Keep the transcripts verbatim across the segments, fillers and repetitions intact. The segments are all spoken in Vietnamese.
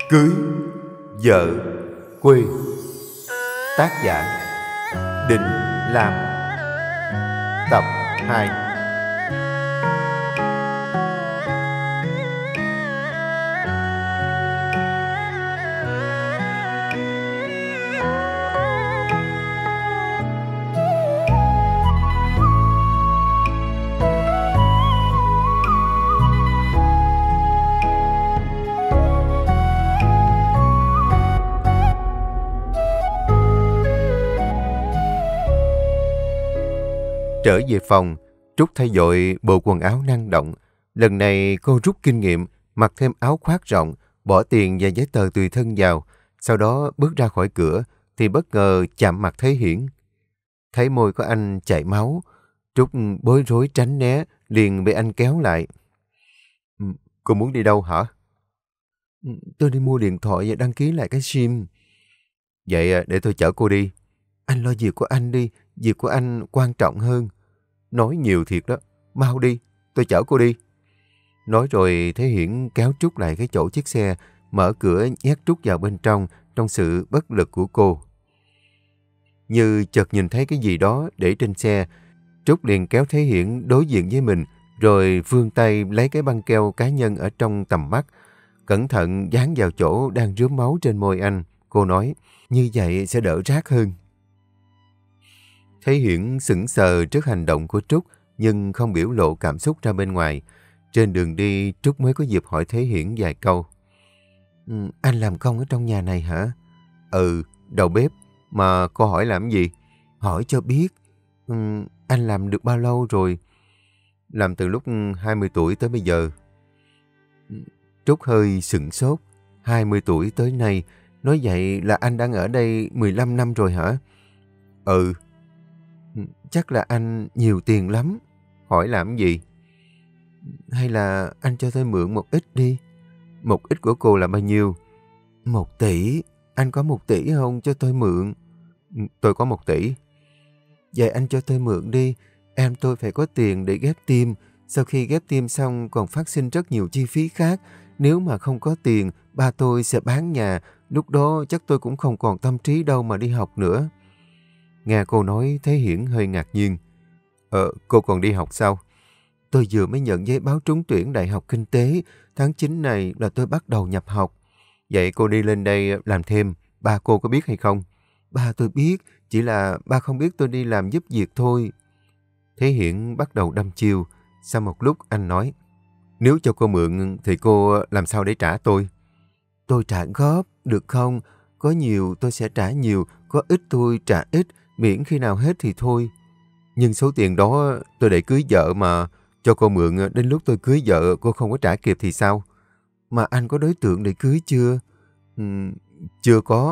Cưới vợ quê. Tác giả Định Lam. Tập hai. Trở về phòng, Trúc thay dội bộ quần áo năng động. Lần này cô rút kinh nghiệm, mặc thêm áo khoác rộng, bỏ tiền và giấy tờ tùy thân vào. Sau đó bước ra khỏi cửa, thì bất ngờ chạm mặt Thế Hiển. Thấy môi của anh chảy máu, Trúc bối rối tránh né, liền bị anh kéo lại. Cô muốn đi đâu hả? Tôi đi mua điện thoại và đăng ký lại cái sim. Vậy để tôi chở cô đi. Anh lo việc của anh đi, việc của anh quan trọng hơn. Nói nhiều thiệt đó, mau đi, tôi chở cô đi. Nói rồi Thế Hiển kéo Trúc lại cái chỗ chiếc xe, mở cửa nhét Trúc vào bên trong, trong sự bất lực của cô. Như chợt nhìn thấy cái gì đó để trên xe, Trúc liền kéo Thế Hiển đối diện với mình, rồi vươn tay lấy cái băng keo cá nhân ở trong tầm mắt, cẩn thận dán vào chỗ đang rướm máu trên môi anh. Cô nói, như vậy sẽ đỡ rát hơn. Thế Hiển sững sờ trước hành động của Trúc, nhưng không biểu lộ cảm xúc ra bên ngoài. Trên đường đi, Trúc mới có dịp hỏi Thế Hiển vài câu. Ừ, anh làm công ở trong nhà này hả? Ừ, đầu bếp. Mà cô hỏi làm gì? Hỏi cho biết. Ừ, anh làm được bao lâu rồi? Làm từ lúc hai mươi tuổi tới bây giờ. Trúc hơi sửng sốt. hai mươi tuổi tới nay, nói vậy là anh đang ở đây mười lăm năm rồi hả? Ừ. Chắc là anh nhiều tiền lắm. Hỏi làm gì? Hay là anh cho tôi mượn một ít đi. Một ít của cô là bao nhiêu? Một tỷ. Anh có một tỷ không cho tôi mượn? Tôi có một tỷ. Vậy anh cho tôi mượn đi. Em tôi phải có tiền để ghép tim. Sau khi ghép tim xong còn phát sinh rất nhiều chi phí khác. Nếu mà không có tiền, ba tôi sẽ bán nhà. Lúc đó chắc tôi cũng không còn tâm trí đâu mà đi học nữa. Nghe cô nói, Thế Hiển hơi ngạc nhiên. Ờ, cô còn đi học sao? Tôi vừa mới nhận giấy báo trúng tuyển Đại học Kinh tế. Tháng chín này là tôi bắt đầu nhập học. Vậy cô đi lên đây làm thêm, ba cô có biết hay không? Ba tôi biết, chỉ là ba không biết tôi đi làm giúp việc thôi. Thế Hiển bắt đầu đâm chiêu. Sau một lúc anh nói, nếu cho cô mượn thì cô làm sao để trả tôi? Tôi trả góp, được không? Có nhiều tôi sẽ trả nhiều, có ít tôi trả ít, miễn khi nào hết thì thôi. Nhưng số tiền đó tôi để cưới vợ mà, cho cô mượn đến lúc tôi cưới vợ cô không có trả kịp thì sao? Mà anh có đối tượng để cưới chưa? Ừ, chưa có.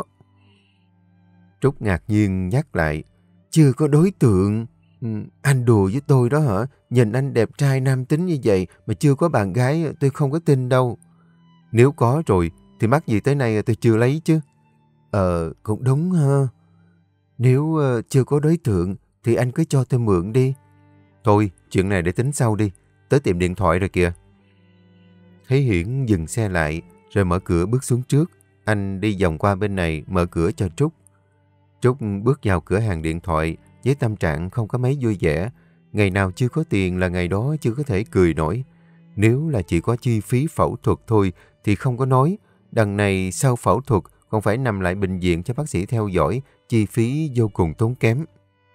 Trúc ngạc nhiên nhắc lại, chưa có đối tượng? Ừ, anh đùa với tôi đó hả? Nhìn anh đẹp trai nam tính như vậy mà chưa có bạn gái tôi không có tin đâu. Nếu có rồi thì mắc gì tới nay tôi chưa lấy chứ? Ờ, cũng đúng ha. Nếu uh, chưa có đối tượng thì anh cứ cho tôi mượn đi. Thôi, chuyện này để tính sau đi. Tới tiệm điện thoại rồi kìa. Thế Hiển dừng xe lại, rồi mở cửa bước xuống trước. Anh đi vòng qua bên này, mở cửa cho Trúc. Trúc bước vào cửa hàng điện thoại, với tâm trạng không có mấy vui vẻ. Ngày nào chưa có tiền là ngày đó chưa có thể cười nổi. Nếu là chỉ có chi phí phẫu thuật thôi thì không có nói. Đằng này sau phẫu thuật còn phải nằm lại bệnh viện cho bác sĩ theo dõi, chi phí vô cùng tốn kém.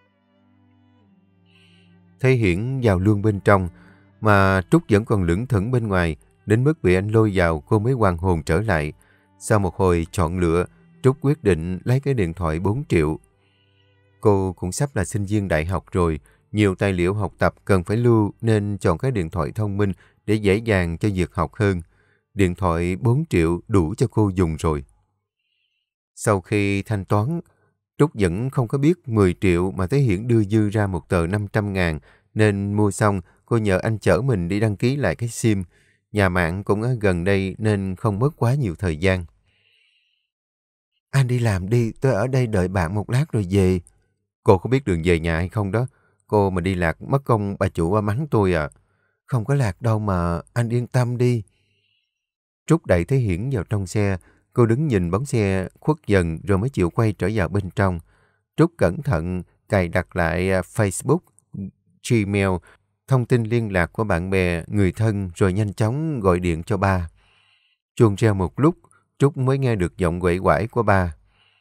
Thế Hiển vào luôn bên trong, mà Trúc vẫn còn lững thững bên ngoài, đến mức bị anh lôi vào cô mới hoàn hồn trở lại. Sau một hồi chọn lựa, Trúc quyết định lấy cái điện thoại bốn triệu. Cô cũng sắp là sinh viên đại học rồi, nhiều tài liệu học tập cần phải lưu nên chọn cái điện thoại thông minh để dễ dàng cho việc học hơn. Điện thoại bốn triệu đủ cho cô dùng rồi. Sau khi thanh toán, Trúc vẫn không có biết mười triệu mà Thế Hiển đưa dư ra một tờ năm trăm ngàn, nên mua xong cô nhờ anh chở mình đi đăng ký lại cái sim. Nhà mạng cũng ở gần đây nên không mất quá nhiều thời gian. Anh đi làm đi, tôi ở đây đợi bạn một lát rồi về. Cô có biết đường về nhà hay không đó? Cô mà đi lạc mất công bà chủ bà mắng tôi à. Không có lạc đâu mà, anh yên tâm đi. Trúc đẩy Thế Hiển vào trong xe, Cô đứng nhìn bóng xe khuất dần rồi mới chịu quay trở vào bên trong. Trúc cẩn thận cài đặt lại Facebook, Gmail, thông tin liên lạc của bạn bè, người thân rồi nhanh chóng gọi điện cho ba. Chuông reo một lúc, Trúc mới nghe được giọng quể quải của ba.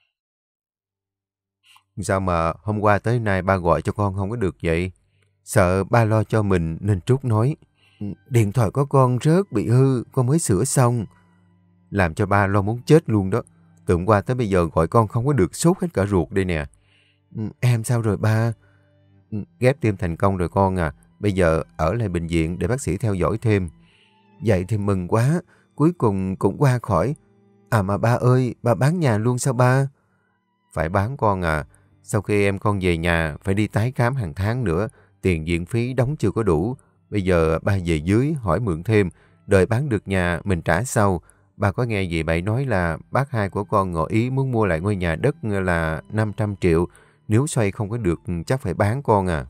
Sao mà hôm qua tới nay ba gọi cho con không có được vậy? Sợ ba lo cho mình nên Trúc nói. Điện thoại của con rớt bị hư, con mới sửa xong. Làm cho ba lo muốn chết luôn đó. Từ hôm qua tới bây giờ gọi con không có được, sốt hết cả ruột đây nè. Em sao rồi ba? Ghép tim thành công rồi con à. Bây giờ ở lại bệnh viện để bác sĩ theo dõi thêm. Vậy thì mừng quá. Cuối cùng cũng qua khỏi. À mà ba ơi, ba bán nhà luôn sao ba? Phải bán con à. Sau khi em con về nhà phải đi tái khám hàng tháng nữa. Tiền viện phí đóng chưa có đủ. Bây giờ ba về dưới hỏi mượn thêm. Đợi bán được nhà mình trả sau. Ba có nghe gì bạn nói là bác hai của con ngỏ ý muốn mua lại ngôi nhà đất là năm trăm triệu. Nếu xoay không có được chắc phải bán con à.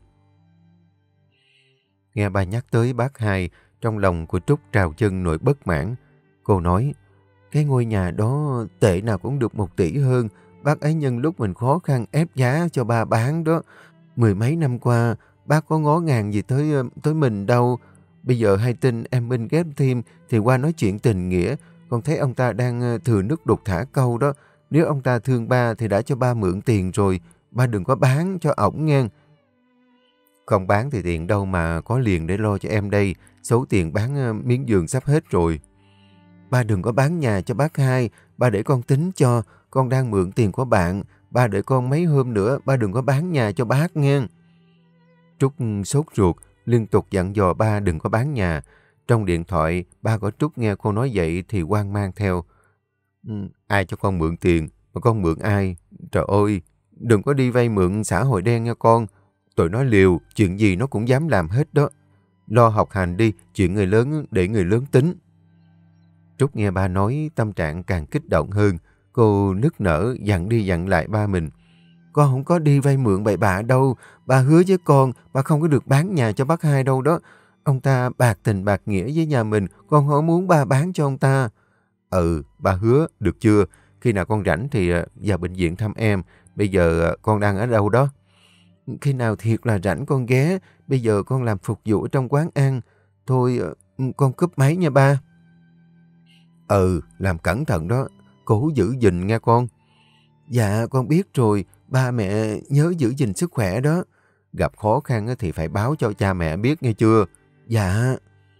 Nghe ba nhắc tới bác hai, trong lòng của Trúc trào chân nỗi bất mãn. Cô nói, cái ngôi nhà đó tệ nào cũng được một tỷ hơn. Bác ấy nhân lúc mình khó khăn ép giá cho ba bán đó. Mười mấy năm qua, bác có ngó ngàng gì tới tới mình đâu. Bây giờ hay tin em Minh ghép thêm thì qua nói chuyện tình nghĩa. Con thấy ông ta đang thừa nước đục thả câu đó. Nếu ông ta thương ba thì đã cho ba mượn tiền rồi. Ba đừng có bán cho ổng nghe. Không bán thì tiền đâu mà có liền để lo cho em đây. Số tiền bán miếng giường sắp hết rồi. Ba đừng có bán nhà cho bác hai. Ba để con tính cho. Con đang mượn tiền của bạn. Ba đợi con mấy hôm nữa. Ba đừng có bán nhà cho bác nghe. Trúc sốt ruột. Liên tục dặn dò ba đừng có bán nhà. Trong điện thoại, ba của Trúc nghe cô nói vậy thì hoang mang theo. Ừ, ai cho con mượn tiền? Mà con mượn ai? Trời ơi, đừng có đi vay mượn xã hội đen nha con. Tụi nó liều, chuyện gì nó cũng dám làm hết đó. Lo học hành đi, chuyện người lớn để người lớn tính. Trúc nghe ba nói tâm trạng càng kích động hơn. Cô nức nở dặn đi dặn lại ba mình. Con không có đi vay mượn bậy bạ đâu. Ba hứa với con, ba không có được bán nhà cho bác hai đâu đó. Ông ta bạc tình bạc nghĩa với nhà mình, con không muốn ba bán cho ông ta. Ừ, ba hứa, được chưa? Khi nào con rảnh thì vào bệnh viện thăm em. Bây giờ con đang ở đâu đó? Khi nào thiệt là rảnh con ghé. Bây giờ con làm phục vụ trong quán ăn. Thôi, con cúp máy nha ba. Ừ, làm cẩn thận đó. Cố giữ gìn nghe con. Dạ, con biết rồi. Ba mẹ nhớ giữ gìn sức khỏe đó. Gặp khó khăn thì phải báo cho cha mẹ biết nghe chưa? Dạ.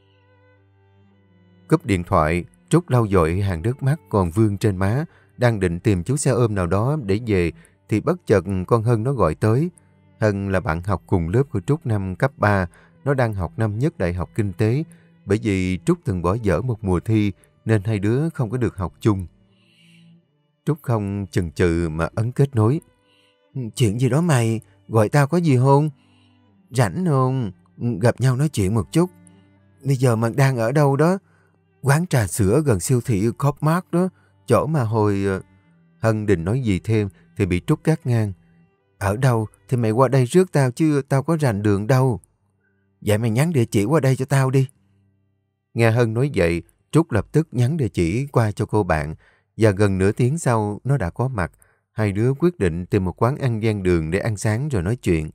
Cúp điện thoại, Trúc lau dội hàng nước mắt còn vương trên má, đang định tìm chú xe ôm nào đó để về, thì bất chợt con Hân nó gọi tới. Hân là bạn học cùng lớp của Trúc năm cấp ba, nó đang học năm nhất đại học kinh tế, bởi vì Trúc từng bỏ dở một mùa thi nên hai đứa không có được học chung. Trúc không chần chừ mà ấn kết nối. Chuyện gì đó mày, gọi tao có gì không? Rảnh không? Gặp nhau nói chuyện một chút. Bây giờ mày đang ở đâu đó? Quán trà sữa gần siêu thị Copmark đó, chỗ mà hồi... Hân định nói gì thêm thì bị Trúc cắt ngang. Ở đâu thì mày qua đây rước tao chứ tao có rành đường đâu. Vậy mày nhắn địa chỉ qua đây cho tao đi. Nghe Hân nói vậy, Trúc lập tức nhắn địa chỉ qua cho cô bạn, và gần nửa tiếng sau nó đã có mặt. Hai đứa quyết định tìm một quán ăn ven đường để ăn sáng rồi nói chuyện.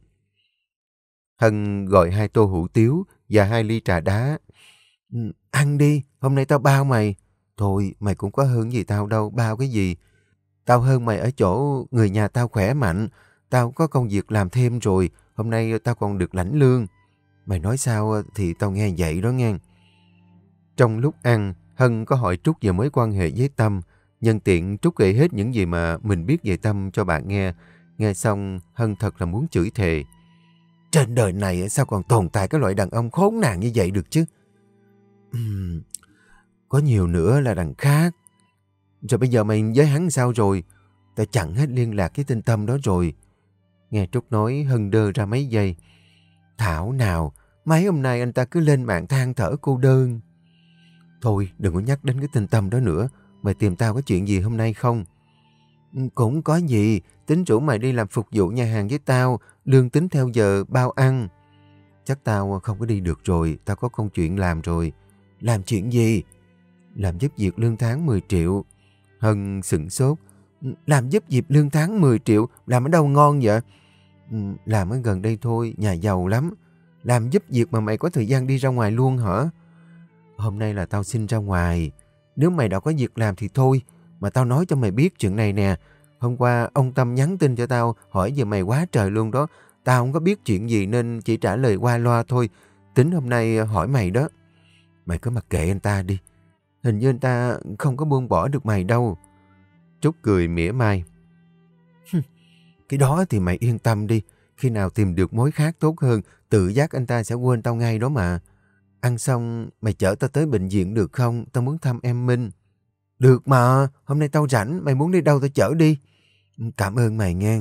Hân gọi hai tô hủ tiếu và hai ly trà đá. Ừ, ăn đi, hôm nay tao bao mày. Thôi, mày cũng có hơn gì tao đâu, bao cái gì. Tao hơn mày ở chỗ người nhà tao khỏe mạnh. Tao có công việc làm thêm rồi, hôm nay tao còn được lãnh lương. Mày nói sao thì tao nghe vậy đó nghe. Trong lúc ăn, Hân có hỏi Trúc về mối quan hệ với Tâm. Nhân tiện Trúc kể hết những gì mà mình biết về Tâm cho bạn nghe. Nghe xong, Hân thật là muốn chửi thề. Trên đời này sao còn tồn tại cái loại đàn ông khốn nạn như vậy được chứ? Uhm, có nhiều nữa là đằng khác. Rồi bây giờ mày với hắn sao rồi? Tao chặn hết liên lạc với tên Tâm đó rồi. Nghe Trúc nói, Hân đơ ra mấy giây. Thảo nào, mấy hôm nay anh ta cứ lên mạng than thở cô đơn. Thôi, đừng có nhắc đến cái tên Tâm đó nữa. Mày tìm tao có chuyện gì hôm nay không? Cũng có gì. Tính rủ mày đi làm phục vụ nhà hàng với tao. Lương tính theo giờ bao ăn. Chắc tao không có đi được rồi. Tao có công chuyện làm rồi. Làm chuyện gì? Làm giúp việc lương tháng mười triệu. Hân sửng sốt. Làm giúp việc lương tháng mười triệu, làm ở đâu ngon vậy? Làm ở gần đây thôi, nhà giàu lắm. Làm giúp việc mà mày có thời gian đi ra ngoài luôn hả? Hôm nay là tao xin ra ngoài. Nếu mày đã có việc làm thì thôi. Mà tao nói cho mày biết chuyện này nè. Hôm qua ông Tâm nhắn tin cho tao hỏi về mày quá trời luôn đó. Tao không có biết chuyện gì nên chỉ trả lời qua loa thôi. Tính hôm nay hỏi mày đó. Mày cứ mặc kệ anh ta đi. Hình như anh ta không có buông bỏ được mày đâu. Trúc cười mỉa mai. Cái đó thì mày yên tâm đi. Khi nào tìm được mối khác tốt hơn, tự giác anh ta sẽ quên tao ngay đó mà. Ăn xong, mày chở tao tới bệnh viện được không? Tao muốn thăm em Minh. Được mà, hôm nay tao rảnh, mày muốn đi đâu tao chở đi. Cảm ơn mày nghe.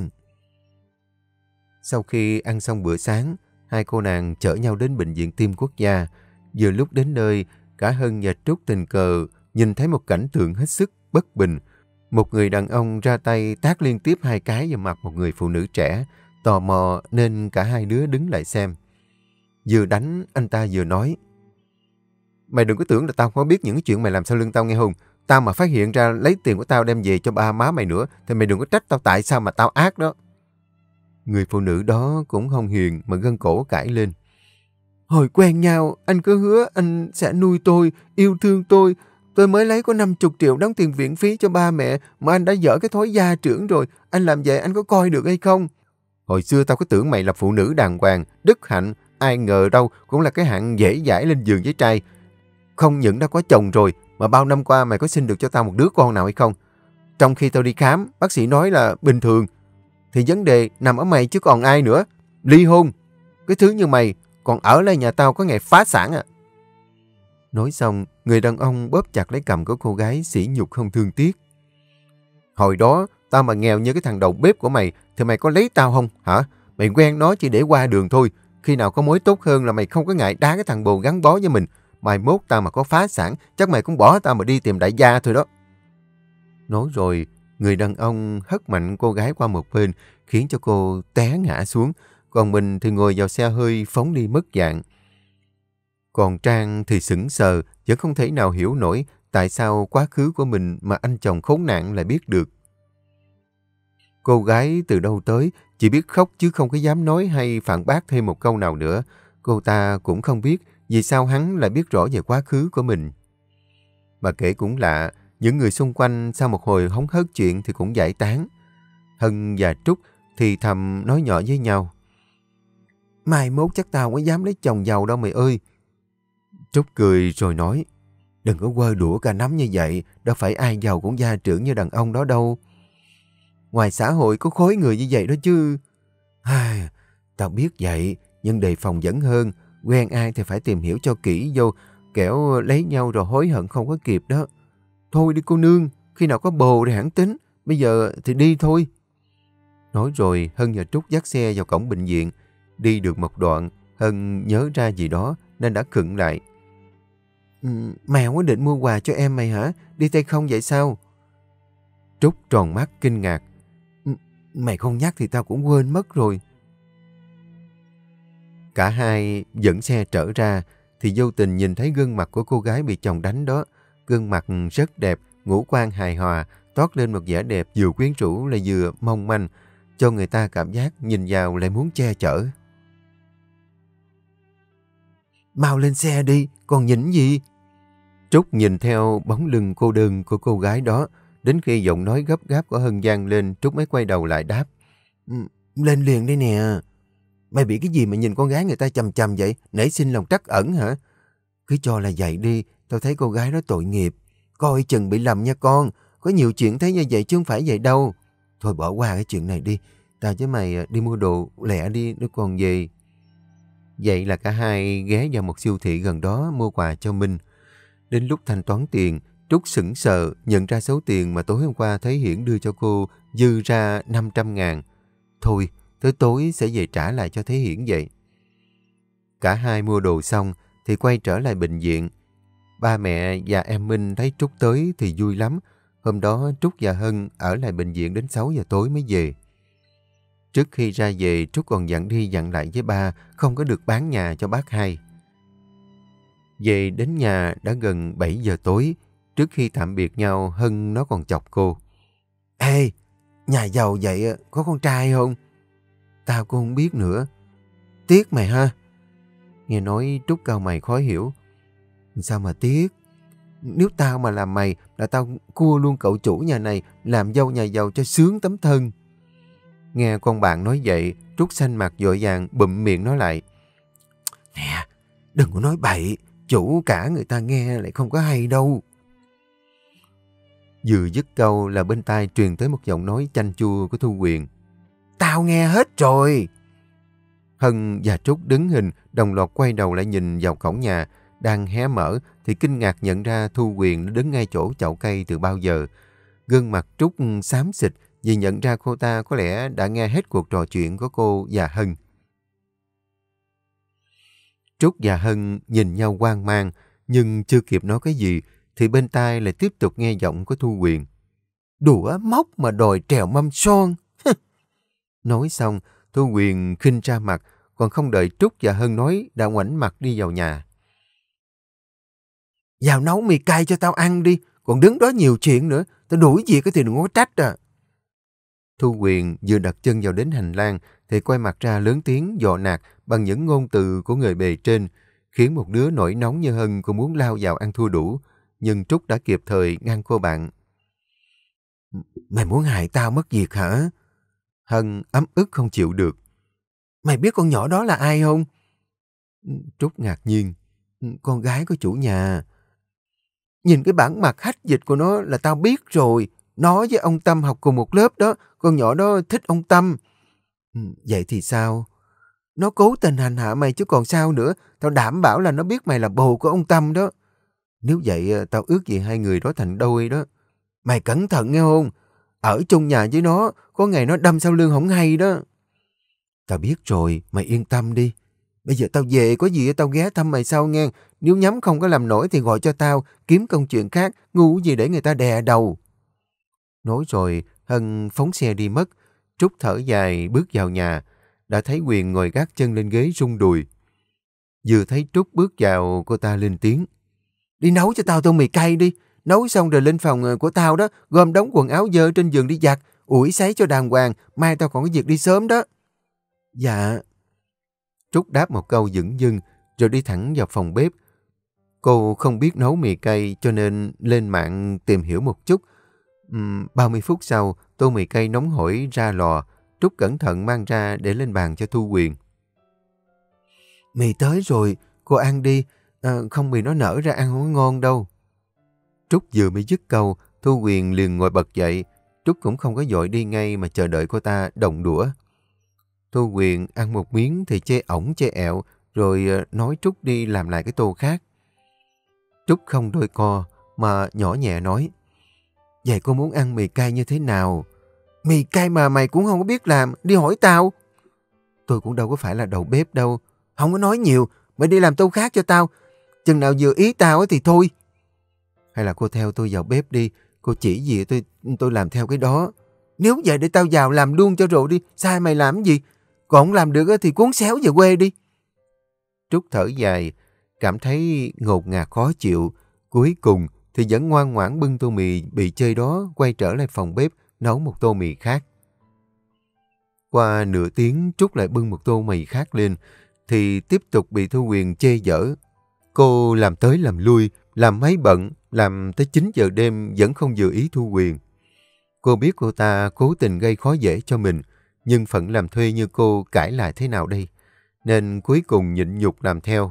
Sau khi ăn xong bữa sáng, hai cô nàng chở nhau đến bệnh viện Tim Quốc gia. Vừa lúc đến nơi, cả Hân và Trúc tình cờ nhìn thấy một cảnh tượng hết sức bất bình. Một người đàn ông ra tay tát liên tiếp hai cái vào mặt một người phụ nữ trẻ. Tò mò nên cả hai đứa đứng lại xem. Vừa đánh, anh ta vừa nói. Mày đừng có tưởng là tao không biết những cái chuyện mày làm sau lưng tao nghe không? Tao mà phát hiện ra lấy tiền của tao đem về cho ba má mày nữa thì mày đừng có trách tao tại sao mà tao ác đó. Người phụ nữ đó cũng không hiền mà gân cổ cãi lên. Hồi quen nhau, anh cứ hứa anh sẽ nuôi tôi, yêu thương tôi. Tôi mới lấy có năm mươi triệu đóng tiền viện phí cho ba mẹ mà anh đã dở cái thói gia trưởng rồi. Anh làm vậy anh có coi được hay không? Hồi xưa tao có tưởng mày là phụ nữ đàng hoàng, đức hạnh. Ai ngờ đâu cũng là cái hạng dễ dãi lên giường với trai. Không những đã có chồng rồi mà bao năm qua mày có sinh được cho tao một đứa con nào hay không? Trong khi tao đi khám, bác sĩ nói là bình thường. Thì vấn đề nằm ở mày chứ còn ai nữa. Ly hôn. Cái thứ như mày còn ở lại nhà tao có ngày phá sản à. Nói xong, người đàn ông bóp chặt lấy cằm của cô gái sỉ nhục không thương tiếc. Hồi đó, tao mà nghèo như cái thằng đầu bếp của mày thì mày có lấy tao không hả? Mày quen nó chỉ để qua đường thôi. Khi nào có mối tốt hơn là mày không có ngại đá cái thằng bồ gắn bó với mình. Mai mốt tao mà có phá sản, chắc mày cũng bỏ tao mà đi tìm đại gia thôi đó. Nói rồi, người đàn ông hất mạnh cô gái qua một bên, khiến cho cô té ngã xuống. Còn mình thì ngồi vào xe hơi phóng đi mất dạng. Còn Trang thì sững sờ, vẫn không thể nào hiểu nổi tại sao quá khứ của mình mà anh chồng khốn nạn lại biết được. Cô gái từ đâu tới, chỉ biết khóc chứ không có dám nói hay phản bác thêm một câu nào nữa. Cô ta cũng không biết vì sao hắn lại biết rõ về quá khứ của mình. Mà kể cũng lạ, những người xung quanh sau một hồi hóng hớt chuyện thì cũng giải tán. Hân và Trúc thì thầm nói nhỏ với nhau. Mai mốt chắc tao không có dám lấy chồng giàu đâu mày ơi. Trúc cười rồi nói. Đừng có quơ đũa cả nắm như vậy, đâu phải ai giàu cũng gia trưởng như đàn ông đó đâu. Ngoài xã hội có khối người như vậy đó chứ. Ai, tao biết vậy, nhưng đề phòng vẫn hơn. Quen ai thì phải tìm hiểu cho kỹ vô, kẻo lấy nhau rồi hối hận không có kịp đó. Thôi đi cô nương, khi nào có bồ thì hẳn tính, bây giờ thì đi thôi. Nói rồi Hân và Trúc dắt xe vào cổng bệnh viện. Đi được một đoạn, Hân nhớ ra gì đó nên đã khựng lại. Ừ, mày không có định mua quà cho em mày hả? Đi tay không vậy sao? Trúc tròn mắt kinh ngạc. Mày không nhắc thì tao cũng quên mất rồi. Cả hai dẫn xe trở ra thì vô tình nhìn thấy gương mặt của cô gái bị chồng đánh đó. Gương mặt rất đẹp, ngũ quan hài hòa, toát lên một vẻ đẹp vừa quyến rũ lại vừa mong manh, cho người ta cảm giác nhìn vào lại muốn che chở. Mau lên xe đi, còn nhìn gì? Trúc nhìn theo bóng lưng cô đơn của cô gái đó, đến khi giọng nói gấp gáp của Hân vang lên, Trúc mới quay đầu lại đáp. Lên liền đây nè. Mày bị cái gì mà nhìn con gái người ta chằm chằm vậy? Nảy sinh lòng trắc ẩn hả? Cứ cho là vậy đi, tao thấy cô gái đó tội nghiệp. Coi chừng bị lầm nha con. Có nhiều chuyện thấy như vậy chứ không phải vậy đâu. Thôi bỏ qua cái chuyện này đi. Tao với mày đi mua đồ lẹ đi, nó còn về. Vậy là cả hai ghé vào một siêu thị gần đó mua quà cho Minh. Đến lúc thanh toán tiền, Trúc sững sờ nhận ra số tiền mà tối hôm qua thấy Hiển đưa cho cô dư ra năm trăm ngàn. Thôi, tới tối sẽ về trả lại cho Thế Hiển vậy. Cả hai mua đồ xong thì quay trở lại bệnh viện. Ba mẹ và em Minh thấy Trúc tới thì vui lắm. Hôm đó Trúc và Hân ở lại bệnh viện đến sáu giờ tối mới về. Trước khi ra về, Trúc còn dặn đi dặn lại với ba không có được bán nhà cho bác hai. Về đến nhà đã gần bảy giờ tối. Trước khi tạm biệt nhau, Hân nó còn chọc cô. Ê, nhà giàu vậy có con trai không? Tao cũng không biết nữa. Tiếc mày ha. Nghe nói Trúc cau mày khó hiểu. Sao mà tiếc? Nếu tao mà làm mày là tao cua luôn cậu chủ nhà này làm dâu nhà giàu cho sướng tấm thân. Nghe con bạn nói vậy, Trúc xanh mặt vội vàng bụm miệng nói lại. Nè, đừng có nói bậy, chủ cả người ta nghe lại không có hay đâu. Vừa dứt câu là bên tai truyền tới một giọng nói chanh chua của Thu Huyền. Tao nghe hết rồi. Hân và Trúc đứng hình, đồng loạt quay đầu lại nhìn vào cổng nhà. Đang hé mở thì kinh ngạc nhận ra Thu Huyền đã đứng ngay chỗ chậu cây từ bao giờ. Gương mặt Trúc xám xịt vì nhận ra cô ta có lẽ đã nghe hết cuộc trò chuyện của cô và Hân. Trúc và Hân nhìn nhau hoang mang, nhưng chưa kịp nói cái gì thì bên tai lại tiếp tục nghe giọng của Thu Huyền. Đũa móc mà đòi trèo mâm son. Nói xong, Thu Huyền khinh ra mặt, còn không đợi Trúc và Hân nói đã ngoảnh mặt đi vào nhà. Vào nấu mì cay cho tao ăn đi, còn đứng đó nhiều chuyện nữa, tao đuổi việc thì đừng có trách à. Thu Huyền vừa đặt chân vào đến hành lang thì quay mặt ra lớn tiếng dọ nạt bằng những ngôn từ của người bề trên, khiến một đứa nổi nóng như Hân cũng muốn lao vào ăn thua đủ, nhưng Trúc đã kịp thời ngăn cô bạn. Mày muốn hại tao mất việc hả? Hân ấm ức không chịu được. Mày biết con nhỏ đó là ai không? Trúc ngạc nhiên. Con gái của chủ nhà. Nhìn cái bản mặt hách dịch của nó là tao biết rồi. Nó với ông Tâm học cùng một lớp đó. Con nhỏ đó thích ông Tâm. Vậy thì sao? Nó cố tình hành hạ mày chứ còn sao nữa. Tao đảm bảo là nó biết mày là bồ của ông Tâm đó. Nếu vậy tao ước gì hai người đó thành đôi đó. Mày cẩn thận nghe không? Ở chung nhà với nó, có ngày nó đâm sau lưng không hay đó. Tao biết rồi, mày yên tâm đi. Bây giờ tao về, có gì tao ghé thăm mày sau nghe. Nếu nhắm không có làm nổi thì gọi cho tao, kiếm công chuyện khác, ngu gì để người ta đè đầu. Nói rồi, Hân phóng xe đi mất. Trúc thở dài bước vào nhà, đã thấy Huyền ngồi gác chân lên ghế rung đùi. Vừa thấy Trúc bước vào, cô ta lên tiếng. Đi nấu cho tao tô mì cay đi. Nấu xong rồi lên phòng của tao đó, gom đống quần áo dơ trên giường đi giặt, ủi sấy cho đàng hoàng, mai tao còn có việc đi sớm đó. Dạ. Trúc đáp một câu dửng dưng, rồi đi thẳng vào phòng bếp. Cô không biết nấu mì cay cho nên lên mạng tìm hiểu một chút. Uhm, ba mươi phút sau, tô mì cay nóng hổi ra lò, Trúc cẩn thận mang ra để lên bàn cho Thu Huyền. Mì tới rồi, cô ăn đi, à, không mì nó nở ra ăn không ngon đâu. Trúc vừa mới dứt câu, Thu Huyền liền ngồi bật dậy. Trúc cũng không có vội đi ngay mà chờ đợi cô ta động đũa. Thu Huyền ăn một miếng thì chê ổng chê ẹo, rồi nói Trúc đi làm lại cái tô khác. Trúc không đôi co, mà nhỏ nhẹ nói. Vậy cô muốn ăn mì cay như thế nào? Mì cay mà mày cũng không có biết làm, đi hỏi tao. Tôi cũng đâu có phải là đầu bếp đâu. Không có nói nhiều, mày đi làm tô khác cho tao. Chừng nào vừa ý tao thì thôi. Hay là cô theo tôi vào bếp đi, cô chỉ gì tôi tôi làm theo cái đó. Nếu vậy để tao vào làm luôn cho rồi đi, sai mày làm gì? Còn không làm được thì cuốn xéo về quê đi. Trúc thở dài, cảm thấy ngột ngạt khó chịu. Cuối cùng thì vẫn ngoan ngoãn bưng tô mì bị chơi đó quay trở lại phòng bếp nấu một tô mì khác. Qua nửa tiếng Trúc lại bưng một tô mì khác lên thì tiếp tục bị Thu Huyền chê dở. Cô làm tới làm lui, làm mấy bận, làm tới chín giờ đêm vẫn không vừa ý Thu Huyền. Cô biết cô ta cố tình gây khó dễ cho mình, nhưng phận làm thuê như cô cãi lại thế nào đây? Nên cuối cùng nhịn nhục làm theo.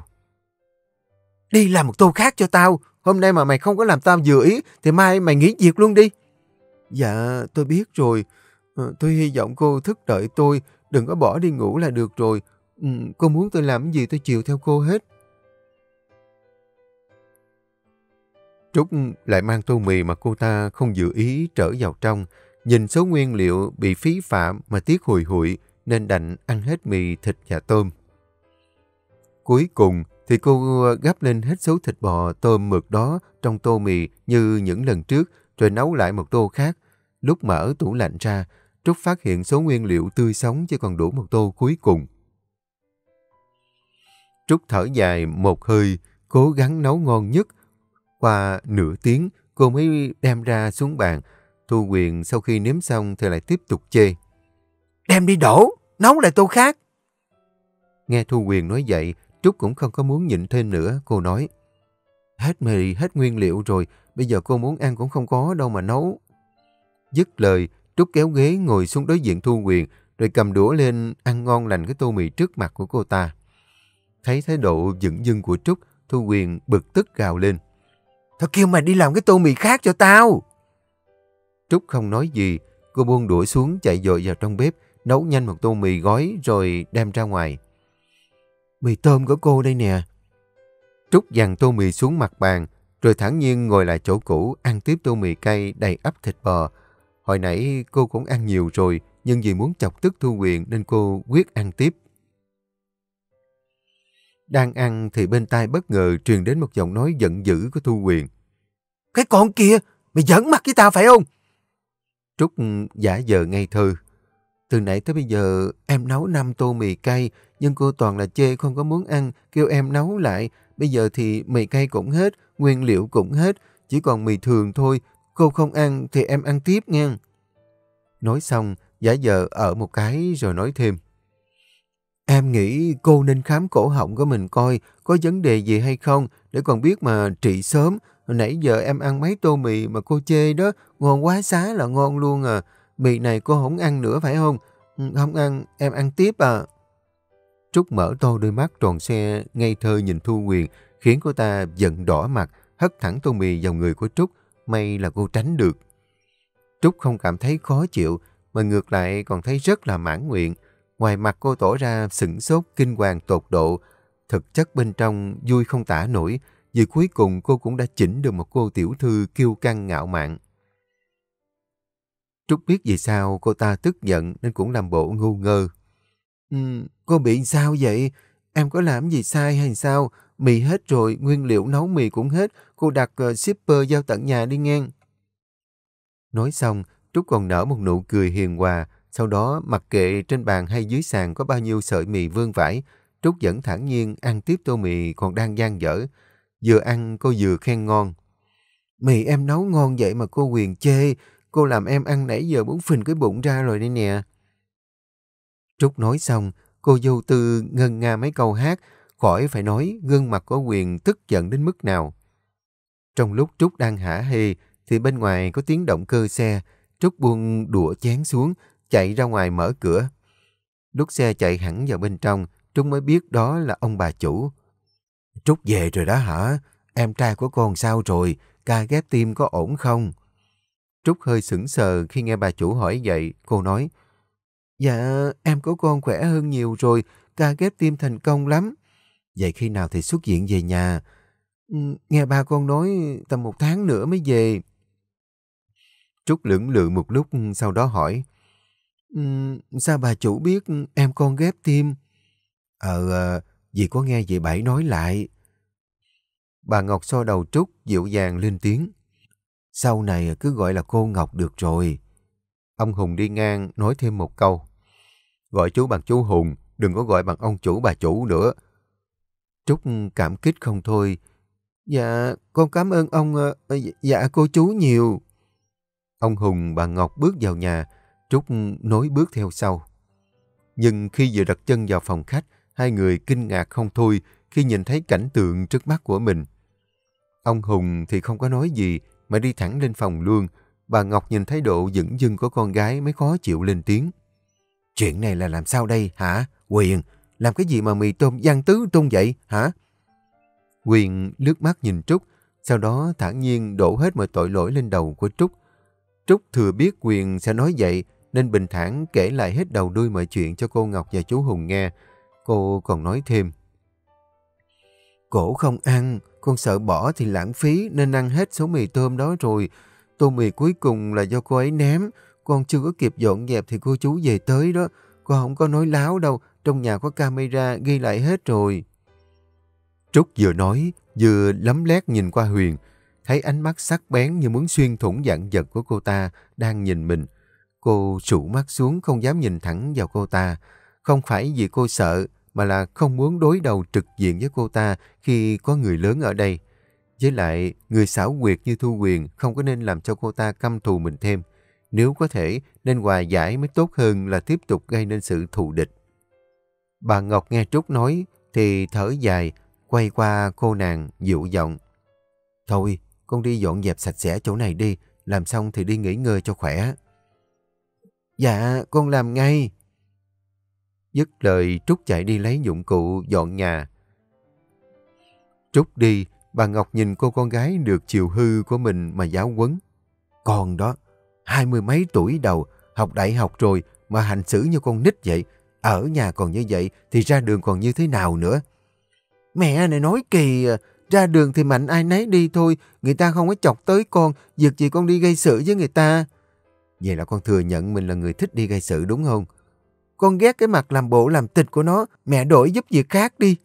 Đi làm một tô khác cho tao. Hôm nay mà mày không có làm tao vừa ý thì mai mày nghỉ việc luôn đi. Dạ, tôi biết rồi. Tôi hy vọng cô thức đợi tôi. Đừng có bỏ đi ngủ là được rồi. Ừ, cô muốn tôi làm gì tôi chiều theo cô hết. Trúc lại mang tô mì mà cô ta không dự ý trở vào trong. Nhìn số nguyên liệu bị phí phạm mà tiếc hùi hụi nên đành ăn hết mì, thịt và tôm. Cuối cùng thì cô gắp lên hết số thịt bò, tôm, mực đó trong tô mì như những lần trước rồi nấu lại một tô khác. Lúc mở tủ lạnh ra, Trúc phát hiện số nguyên liệu tươi sống chỉ còn đủ một tô cuối cùng. Trúc thở dài một hơi, cố gắng nấu ngon nhất. Qua nửa tiếng, cô mới đem ra xuống bàn. Thu Huyền sau khi nếm xong thì lại tiếp tục chê. Đem đi đổ, nấu lại tô khác. Nghe Thu Huyền nói vậy, Trúc cũng không có muốn nhịn thêm nữa. Cô nói, hết mì, hết nguyên liệu rồi, bây giờ cô muốn ăn cũng không có đâu mà nấu. Dứt lời, Trúc kéo ghế ngồi xuống đối diện Thu Huyền, rồi cầm đũa lên ăn ngon lành cái tô mì trước mặt của cô ta. Thấy thái độ dửng dưng của Trúc, Thu Huyền bực tức gào lên. Tao kêu mày đi làm cái tô mì khác cho tao. Trúc không nói gì, cô buông đũa xuống chạy dội vào trong bếp, nấu nhanh một tô mì gói rồi đem ra ngoài. Mì tôm của cô đây nè. Trúc dằn tô mì xuống mặt bàn, rồi thản nhiên ngồi lại chỗ cũ ăn tiếp tô mì cay đầy ắp thịt bò. Hồi nãy cô cũng ăn nhiều rồi, nhưng vì muốn chọc tức Thu Huyền nên cô quyết ăn tiếp. Đang ăn thì bên tai bất ngờ truyền đến một giọng nói giận dữ của Thu Huyền. Cái con kia, mày giỡn mặt với tao phải không? Trúc giả vờ ngây thơ. Từ nãy tới bây giờ em nấu năm tô mì cay, nhưng cô toàn là chê không có muốn ăn, kêu em nấu lại. Bây giờ thì mì cay cũng hết, nguyên liệu cũng hết, chỉ còn mì thường thôi. Cô không ăn thì em ăn tiếp nha. Nói xong, giả vờ ở một cái rồi nói thêm. Em nghĩ cô nên khám cổ họng của mình coi có vấn đề gì hay không, để còn biết mà trị sớm. Hồi nãy giờ em ăn mấy tô mì mà cô chê đó, ngon quá xá là ngon luôn à. Mì này cô không ăn nữa phải không? Không ăn, em ăn tiếp à. Trúc mở to đôi mắt tròn xe, ngây thơ nhìn Thu Huyền, khiến cô ta giận đỏ mặt, hất thẳng tô mì vào người của Trúc. May là cô tránh được. Trúc không cảm thấy khó chịu, mà ngược lại còn thấy rất là mãn nguyện. Ngoài mặt cô tỏ ra sửng sốt, kinh hoàng tột độ. Thực chất bên trong vui không tả nổi, vì cuối cùng cô cũng đã chỉnh được một cô tiểu thư kiêu căng ngạo mạn. Trúc biết vì sao cô ta tức giận nên cũng làm bộ ngu ngơ. Ừ, cô bị sao vậy? Em có làm gì sai hay sao? Mì hết rồi, nguyên liệu nấu mì cũng hết. Cô đặt uh, shipper giao tận nhà đi ngang. Nói xong, Trúc còn nở một nụ cười hiền hòa. Sau đó mặc kệ trên bàn hay dưới sàn có bao nhiêu sợi mì vương vãi, Trúc vẫn thản nhiên ăn tiếp tô mì còn đang dang dở. Vừa ăn cô vừa khen ngon. Mì em nấu ngon vậy mà cô Huyền chê. Cô làm em ăn nãy giờ muốn phình cái bụng ra rồi đây nè. Trúc nói xong, cô vô tư ngân nga mấy câu hát, khỏi phải nói gương mặt của Huyền tức giận đến mức nào. Trong lúc Trúc đang hả hê, thì bên ngoài có tiếng động cơ xe. Trúc buông đũa chén xuống, chạy ra ngoài mở cửa. Lúc xe chạy hẳn vào bên trong, Trúc mới biết đó là ông bà chủ. Trúc về rồi đó hả? Em trai của con sao rồi? Ca ghép tim có ổn không? Trúc hơi sững sờ khi nghe bà chủ hỏi vậy. Cô nói, dạ, em của con khỏe hơn nhiều rồi. Ca ghép tim thành công lắm. Vậy khi nào thì xuất viện về nhà? Nghe ba con nói tầm một tháng nữa mới về. Trúc lưỡng lự một lúc sau đó hỏi, um, sao bà chủ biết em con ghép tim? Ờ, dì có nghe dì Bảy nói lại. Bà Ngọc xoa đầu Trúc dịu dàng lên tiếng. Sau này cứ gọi là cô Ngọc được rồi. Ông Hùng đi ngang nói thêm một câu. Gọi chú bằng chú Hùng, đừng có gọi bằng ông chủ bà chủ nữa. Trúc cảm kích không thôi. Dạ, con cảm ơn ông, dạ cô chú nhiều. Ông Hùng, bà Ngọc bước vào nhà, Trúc nối bước theo sau. Nhưng khi vừa đặt chân vào phòng khách, hai người kinh ngạc không thôi khi nhìn thấy cảnh tượng trước mắt của mình. Ông Hùng thì không có nói gì mà đi thẳng lên phòng luôn. Bà Ngọc nhìn thái độ dửng dưng của con gái mới khó chịu lên tiếng. Chuyện này là làm sao đây hả? Huyền, làm cái gì mà mì tôm giăng tứ tung vậy hả? Huyền lướt mắt nhìn Trúc, sau đó thản nhiên đổ hết mọi tội lỗi lên đầu của Trúc. Trúc thừa biết Huyền sẽ nói vậy nên bình thản kể lại hết đầu đuôi mọi chuyện cho cô Ngọc và chú Hùng nghe. Cô còn nói thêm. Cổ không ăn, con sợ bỏ thì lãng phí nên ăn hết số mì tôm đó rồi. Tô mì cuối cùng là do cô ấy ném. Con chưa có kịp dọn dẹp thì cô chú về tới đó. Con không có nói láo đâu, trong nhà có camera ghi lại hết rồi. Trúc vừa nói, vừa lấm lét nhìn qua Huyền. Thấy ánh mắt sắc bén như muốn xuyên thủng vạn vật của cô ta đang nhìn mình. Cô sụ mắt xuống không dám nhìn thẳng vào cô ta. Không phải vì cô sợ, mà là không muốn đối đầu trực diện với cô ta khi có người lớn ở đây. Với lại, người xảo quyệt như Thu Huyền không có nên làm cho cô ta căm thù mình thêm. Nếu có thể, nên hòa giải mới tốt hơn là tiếp tục gây nên sự thù địch. Bà Ngọc nghe Trúc nói thì thở dài, quay qua cô nàng dịu giọng. Thôi, con đi dọn dẹp sạch sẽ chỗ này đi, làm xong thì đi nghỉ ngơi cho khỏe. Dạ, con làm ngay. Dứt lời Trúc chạy đi lấy dụng cụ dọn nhà. Trúc đi, bà Ngọc nhìn cô con gái được chiều hư của mình mà giáo huấn. Con đó, hai mươi mấy tuổi đầu, học đại học rồi mà hành xử như con nít vậy. Ở nhà còn như vậy thì ra đường còn như thế nào nữa? Mẹ này nói kỳ à, ra đường thì mạnh ai nấy đi thôi, người ta không có chọc tới con, việc gì con đi gây sự với người ta. Vậy là con thừa nhận mình là người thích đi gây sự đúng không? Con ghét cái mặt làm bộ làm tịch của nó, mẹ đổi giúp việc khác đi.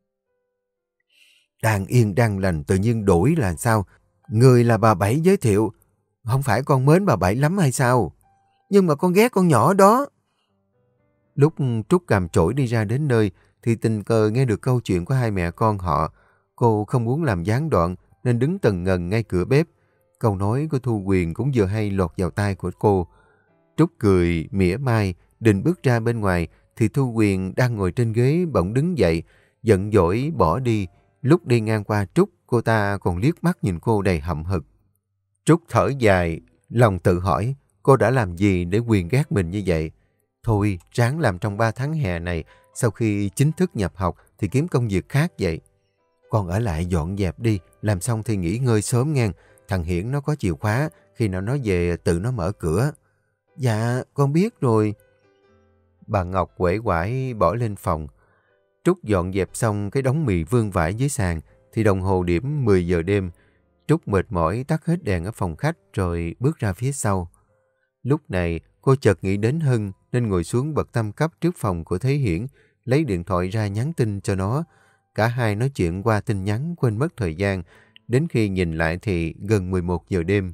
Đang yên đang lành tự nhiên đổi là sao? Người là bà Bảy giới thiệu. Không phải con mến bà Bảy lắm hay sao? Nhưng mà con ghét con nhỏ đó. Lúc Trúc cầm chổi đi ra đến nơi thì tình cờ nghe được câu chuyện của hai mẹ con họ. Cô không muốn làm gián đoạn nên đứng tần ngần ngay cửa bếp. Câu nói của Thu Huyền cũng vừa hay lọt vào tai của cô. Trúc cười mỉa mai, định bước ra bên ngoài thì Thu Huyền đang ngồi trên ghế bỗng đứng dậy, giận dỗi bỏ đi. Lúc đi ngang qua Trúc, cô ta còn liếc mắt nhìn cô đầy hậm hực. Trúc thở dài, lòng tự hỏi cô đã làm gì để Huyền ghét mình như vậy. Thôi, ráng làm trong ba tháng hè này, sau khi chính thức nhập học thì kiếm công việc khác vậy. Con ở lại dọn dẹp đi, làm xong thì nghỉ ngơi sớm ngang. Thằng Hiển nó có chìa khóa, khi nào nó về tự nó mở cửa. Dạ, con biết rồi. Bà Ngọc uể oải bỏ lên phòng. Trúc dọn dẹp xong cái đống mì vương vãi dưới sàn thì đồng hồ điểm mười giờ đêm. Trúc mệt mỏi tắt hết đèn ở phòng khách rồi bước ra phía sau. Lúc này cô chợt nghĩ đến Hân nên ngồi xuống bật tam cấp trước phòng của Thế Hiển, lấy điện thoại ra nhắn tin cho nó. Cả hai nói chuyện qua tin nhắn quên mất thời gian, đến khi nhìn lại thì gần mười một giờ đêm.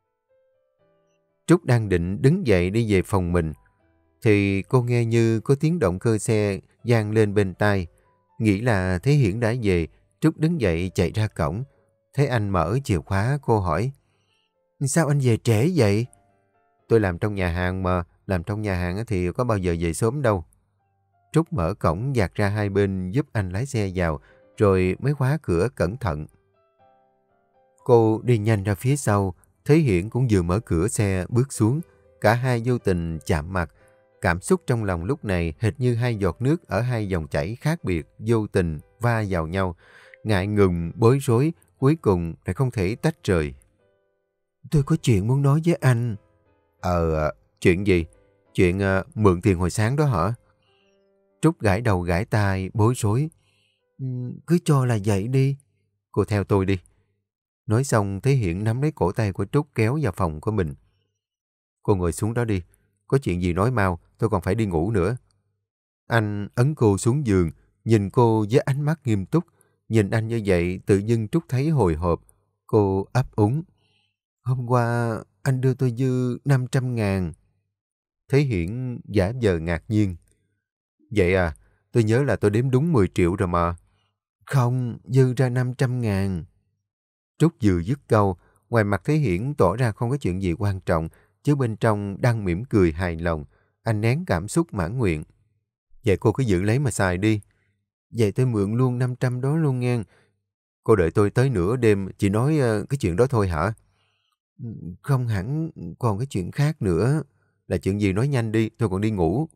Trúc đang định đứng dậy đi về phòng mình, thì cô nghe như có tiếng động cơ xe vang lên bên tai. Nghĩ là Thế Hiển đã về, Trúc đứng dậy chạy ra cổng. Thấy anh mở chìa khóa, cô hỏi. Sao anh về trễ vậy? Tôi làm trong nhà hàng mà, làm trong nhà hàng thì có bao giờ về sớm đâu. Trúc mở cổng dạt ra hai bên giúp anh lái xe vào, rồi mới khóa cửa cẩn thận. Cô đi nhanh ra phía sau, Thế Hiển cũng vừa mở cửa xe bước xuống. Cả hai vô tình chạm mặt. Cảm xúc trong lòng lúc này hệt như hai giọt nước ở hai dòng chảy khác biệt, vô tình va vào nhau. Ngại ngùng, bối rối, cuối cùng lại không thể tách rời. Tôi có chuyện muốn nói với anh. Ờ, chuyện gì? Chuyện uh, mượn tiền hồi sáng đó hả? Trúc gãi đầu gãi tai, bối rối. Ừ, cứ cho là vậy đi. Cô theo tôi đi. Nói xong, Thế Hiển nắm lấy cổ tay của Trúc kéo vào phòng của mình. Cô ngồi xuống đó đi. Có chuyện gì nói mau, tôi còn phải đi ngủ nữa. Anh ấn cô xuống giường, nhìn cô với ánh mắt nghiêm túc. Nhìn anh như vậy, tự dưng Trúc thấy hồi hộp. Cô ấp úng. Hôm qua, anh đưa tôi dư năm trăm ngàn. Thế Hiển giả vờ ngạc nhiên. Vậy à, tôi nhớ là tôi đếm đúng mười triệu rồi mà. Không, dư ra năm trăm ngàn. Trúc vừa dứt câu, ngoài mặt Thế Hiển tỏ ra không có chuyện gì quan trọng, chứ bên trong đang mỉm cười hài lòng. Anh nén cảm xúc mãn nguyện. Vậy cô cứ giữ lấy mà xài đi. Vậy tôi mượn luôn năm trăm đó luôn nghe. Cô đợi tôi tới nửa đêm, chỉ nói uh, cái chuyện đó thôi hả? Không hẳn, còn cái chuyện khác nữa. Là chuyện gì nói nhanh đi, tôi còn đi ngủ.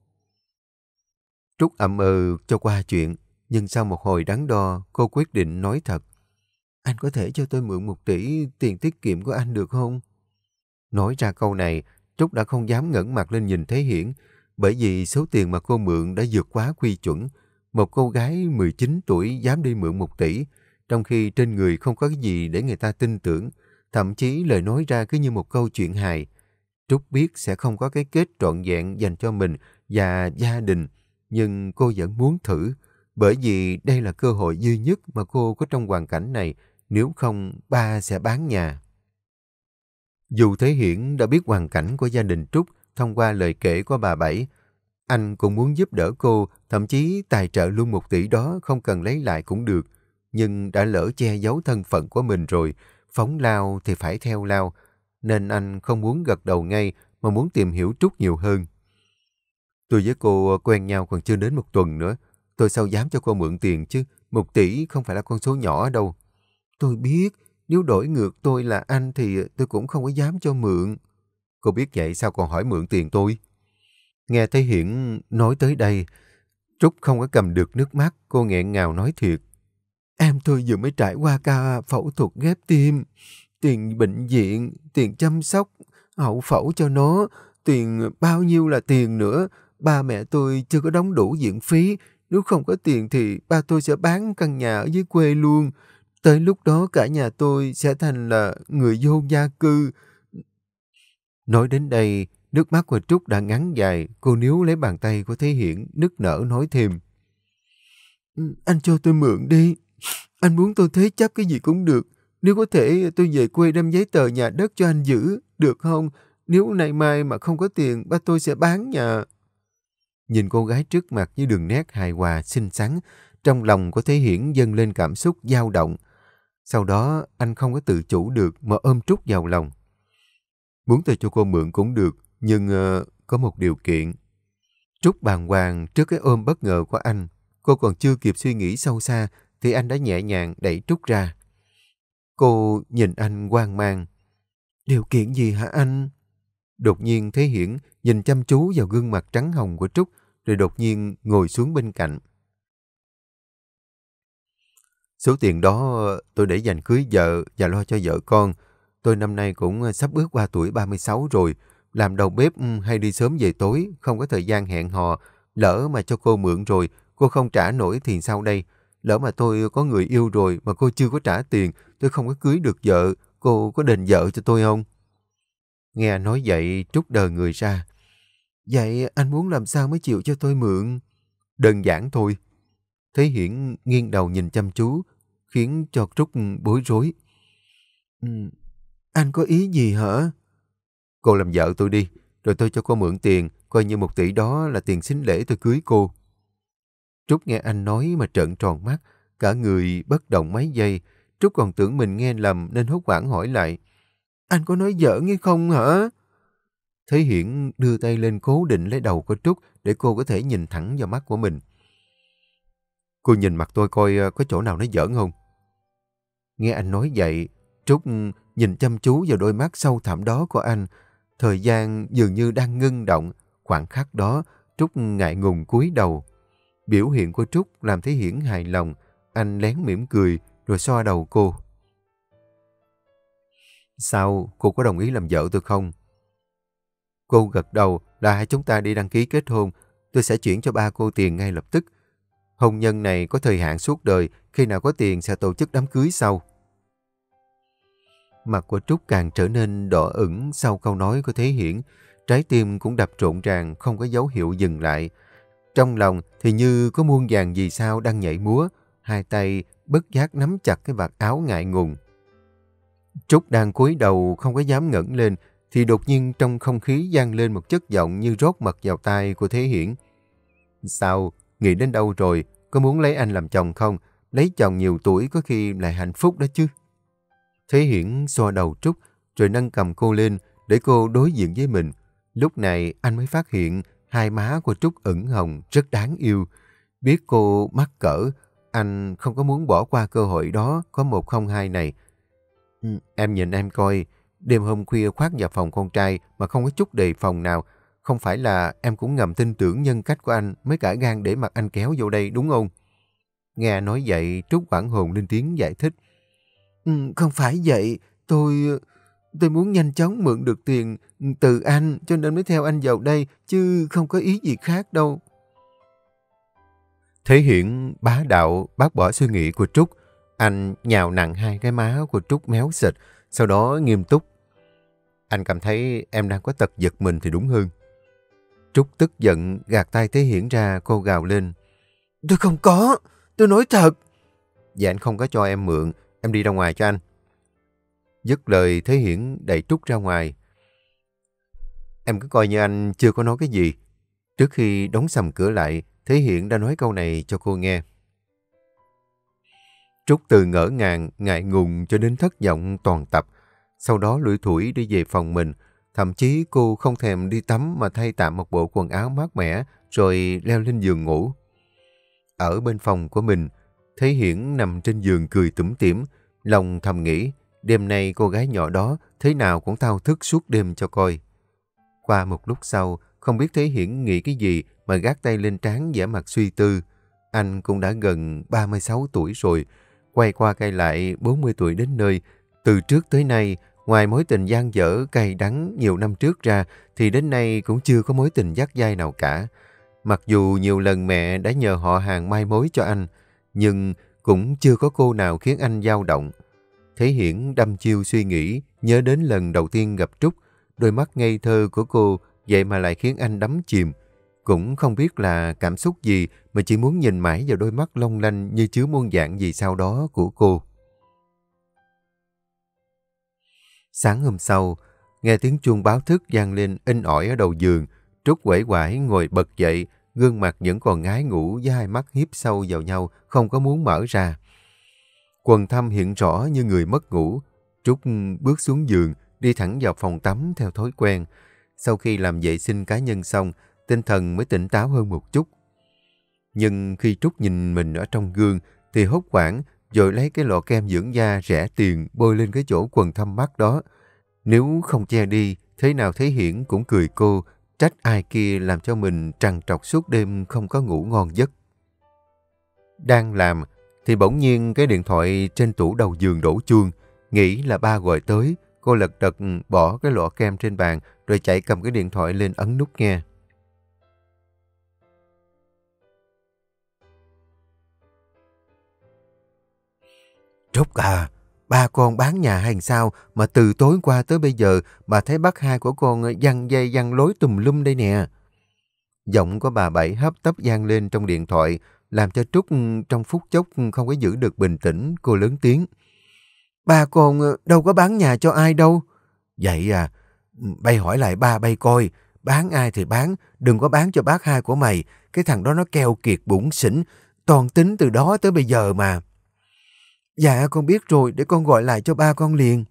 Trúc ậm ừ cho qua chuyện, nhưng sau một hồi đắn đo, cô quyết định nói thật. Anh có thể cho tôi mượn một tỷ tiền tiết kiệm của anh được không? Nói ra câu này, Trúc đã không dám ngẩng mặt lên nhìn Thế Hiển, bởi vì số tiền mà cô mượn đã vượt quá quy chuẩn. Một cô gái mười chín tuổi dám đi mượn một tỷ, trong khi trên người không có cái gì để người ta tin tưởng, thậm chí lời nói ra cứ như một câu chuyện hài. Trúc biết sẽ không có cái kết trọn vẹn dành cho mình và gia đình, nhưng cô vẫn muốn thử, bởi vì đây là cơ hội duy nhất mà cô có trong hoàn cảnh này, nếu không ba sẽ bán nhà. Dù Thế Hiển đã biết hoàn cảnh của gia đình Trúc thông qua lời kể của bà Bảy, anh cũng muốn giúp đỡ cô, thậm chí tài trợ luôn một tỷ đó không cần lấy lại cũng được. nhưng đã lỡ che giấu thân phận của mình rồi, phóng lao thì phải theo lao, nên anh không muốn gật đầu ngay mà muốn tìm hiểu Trúc nhiều hơn. Tôi với cô quen nhau còn chưa đến một tuần nữa, tôi sao dám cho cô mượn tiền chứ, một tỷ không phải là con số nhỏ đâu. Tôi biết, nếu đổi ngược tôi là anh thì tôi cũng không có dám cho mượn. Cô biết vậy sao còn hỏi mượn tiền tôi? Nghe thấy Hiển nói tới đây, Trúc không có cầm được nước mắt, cô nghẹn ngào nói thiệt. Em tôi vừa mới trải qua ca phẫu thuật ghép tim, tiền bệnh viện, tiền chăm sóc, hậu phẫu cho nó, tiền bao nhiêu là tiền nữa. Ba mẹ tôi chưa có đóng đủ viện phí, nếu không có tiền thì ba tôi sẽ bán căn nhà ở dưới quê luôn. Tới lúc đó cả nhà tôi sẽ thành là người vô gia cư. Nói đến đây, nước mắt của Trúc đã ngắn dài, cô níu lấy bàn tay của Thế Hiển, nức nở nói thêm. Anh cho tôi mượn đi, anh muốn tôi thế chấp cái gì cũng được. Nếu có thể tôi về quê đem giấy tờ nhà đất cho anh giữ, được không? Nếu nay mai mà không có tiền, ba tôi sẽ bán nhà. Nhìn cô gái trước mặt với đường nét hài hòa, xinh xắn, trong lòng có Thế Hiển dâng lên cảm xúc dao động. Sau đó anh không có tự chủ được mà ôm Trúc vào lòng. Muốn tôi cho cô mượn cũng được, nhưng uh, có một điều kiện. Trúc bàng hoàng trước cái ôm bất ngờ của anh. Cô còn chưa kịp suy nghĩ sâu xa thì anh đã nhẹ nhàng đẩy Trúc ra. Cô nhìn anh hoang mang. Điều kiện gì hả anh? Đột nhiên Thế Hiển nhìn chăm chú vào gương mặt trắng hồng của Trúc rồi đột nhiên ngồi xuống bên cạnh. Số tiền đó tôi để dành cưới vợ và lo cho vợ con. Tôi năm nay cũng sắp bước qua tuổi ba mươi sáu rồi. Làm đầu bếp hay đi sớm về tối, không có thời gian hẹn hò. Lỡ mà cho cô mượn rồi, cô không trả nổi thì sao đây? Lỡ mà tôi có người yêu rồi mà cô chưa có trả tiền, tôi không có cưới được vợ, cô có đền vợ cho tôi không? Nghe nói vậy, Trúc đờ người ra. Vậy anh muốn làm sao mới chịu cho tôi mượn? Đơn giản thôi. Thế Hiển nghiêng đầu nhìn chăm chú, khiến cho Trúc bối rối. Ừ, anh có ý gì hả? Cô làm vợ tôi đi, rồi tôi cho cô mượn tiền, coi như một tỷ đó là tiền sính lễ tôi cưới cô. Trúc nghe anh nói mà trợn tròn mắt, cả người bất động mấy giây. Trúc còn tưởng mình nghe lầm nên hốt hoảng hỏi lại. Anh có nói giỡn hay không hả? Thế Hiển đưa tay lên cố định lấy đầu của Trúc để cô có thể nhìn thẳng vào mắt của mình. Cô nhìn mặt tôi coi có chỗ nào nó giỡn không? Nghe anh nói vậy, Trúc nhìn chăm chú vào đôi mắt sâu thẳm đó của anh. Thời gian dường như đang ngưng động. Khoảnh khắc đó, Trúc ngại ngùng cúi đầu. Biểu hiện của Trúc làm Thế Hiển hài lòng. Anh lén mỉm cười rồi xoa đầu cô. Sao, cô có đồng ý làm vợ tôi không? Cô gật đầu là hai chúng ta đi đăng ký kết hôn. Tôi sẽ chuyển cho ba cô tiền ngay lập tức. Hôn nhân này có thời hạn suốt đời. Khi nào có tiền sẽ tổ chức đám cưới sau. Mặt của Trúc càng trở nên đỏ ửng sau câu nói của Thế Hiển. Trái tim cũng đập rộn ràng, không có dấu hiệu dừng lại. Trong lòng thì như có muôn vàn vì sao đang nhảy múa. Hai tay bất giác nắm chặt cái vạt áo ngại ngùng. Trúc đang cúi đầu không có dám ngẩng lên thì đột nhiên trong không khí vang lên một chất giọng như rót mật vào tai của Thế Hiển. Sao? Nghĩ đến đâu rồi? Có muốn lấy anh làm chồng không? Lấy chồng nhiều tuổi có khi lại hạnh phúc đó chứ. Thế Hiển xoa đầu Trúc rồi nâng cầm cô lên để cô đối diện với mình. Lúc này anh mới phát hiện hai má của Trúc ửng hồng rất đáng yêu. Biết cô mắc cỡ, anh không có muốn bỏ qua cơ hội đó có một không hai này. Ừ, em nhìn em coi, đêm hôm khuya khoác vào phòng con trai mà không có chút đề phòng nào. Không phải là em cũng ngầm tin tưởng nhân cách của anh mới cả gan để mặc anh kéo vô đây đúng không? Nghe nói vậy, Trúc hoảng hồn lên tiếng giải thích. Ừ, không phải vậy, tôi... Tôi muốn nhanh chóng mượn được tiền từ anh cho nên mới theo anh vào đây chứ không có ý gì khác đâu. Thế Hiển bá đạo bác bỏ suy nghĩ của Trúc. Anh nhào nặng hai cái má của Trúc méo xịt, sau đó nghiêm túc. Anh cảm thấy em đang có tật giật mình thì đúng hơn. Trúc tức giận gạt tay Thế Hiển ra, cô gào lên. Tôi không có, tôi nói thật. Dạ anh không có cho em mượn, em đi ra ngoài cho anh. Dứt lời Thế Hiển đẩy Trúc ra ngoài. Em cứ coi như anh chưa có nói cái gì. Trước khi đóng sầm cửa lại, Thế Hiển đã nói câu này cho cô nghe. Trúc từ ngỡ ngàng, ngại ngùng cho đến thất vọng toàn tập. Sau đó lủi thủi đi về phòng mình. Thậm chí cô không thèm đi tắm mà thay tạm một bộ quần áo mát mẻ rồi leo lên giường ngủ. Ở bên phòng của mình, Thế Hiển nằm trên giường cười tủm tỉm, lòng thầm nghĩ đêm nay cô gái nhỏ đó thế nào cũng thao thức suốt đêm cho coi. Qua một lúc sau, không biết Thế Hiển nghĩ cái gì mà gác tay lên trán vẻ mặt suy tư. Anh cũng đã gần ba mươi sáu tuổi rồi, quay qua quay lại bốn mươi tuổi đến nơi. Từ trước tới nay, ngoài mối tình dang dở cay đắng nhiều năm trước ra, thì đến nay cũng chưa có mối tình dắt dai nào cả. Mặc dù nhiều lần mẹ đã nhờ họ hàng mai mối cho anh, nhưng cũng chưa có cô nào khiến anh dao động. Thế Hiển đăm chiêu suy nghĩ, nhớ đến lần đầu tiên gặp Trúc, đôi mắt ngây thơ của cô vậy mà lại khiến anh đắm chìm. Cũng không biết là cảm xúc gì mà chỉ muốn nhìn mãi vào đôi mắt long lanh như chứa muôn dạng gì sau đó của cô. Sáng hôm sau, nghe tiếng chuông báo thức vang lên inh ỏi ở đầu giường. Trúc uể oải ngồi bật dậy, gương mặt vẫn còn ngái ngủ với hai mắt hiếp sâu vào nhau, không có muốn mở ra. Quần thâm hiện rõ như người mất ngủ. Trúc bước xuống giường, đi thẳng vào phòng tắm theo thói quen. Sau khi làm vệ sinh cá nhân xong, tinh thần mới tỉnh táo hơn một chút. Nhưng khi Trúc nhìn mình ở trong gương, thì hốt hoảng, rồi lấy cái lọ kem dưỡng da rẻ tiền bôi lên cái chỗ quần thâm mắt đó. Nếu không che đi, thế nào Thế Hiển cũng cười cô, trách ai kia làm cho mình trằn trọc suốt đêm không có ngủ ngon giấc. Đang làm, thì bỗng nhiên cái điện thoại trên tủ đầu giường đổ chuông. Nghĩ là ba gọi tới, cô lật đật bỏ cái lọ kem trên bàn, rồi chạy cầm cái điện thoại lên ấn nút nghe. Trúc à, ba con bán nhà hay sao mà từ tối qua tới bây giờ bà thấy bác hai của con giăng dây giăng lối tùm lum đây nè. Giọng của bà Bảy hấp tấp vang lên trong điện thoại, làm cho Trúc trong phút chốc không có giữ được bình tĩnh, cô lớn tiếng. Ba con đâu có bán nhà cho ai đâu. Vậy à, bay hỏi lại ba bay coi, bán ai thì bán, đừng có bán cho bác hai của mày, cái thằng đó nó keo kiệt bủn xỉn, toàn tính từ đó tới bây giờ mà. Dạ con biết rồi, để con gọi lại cho ba con liền.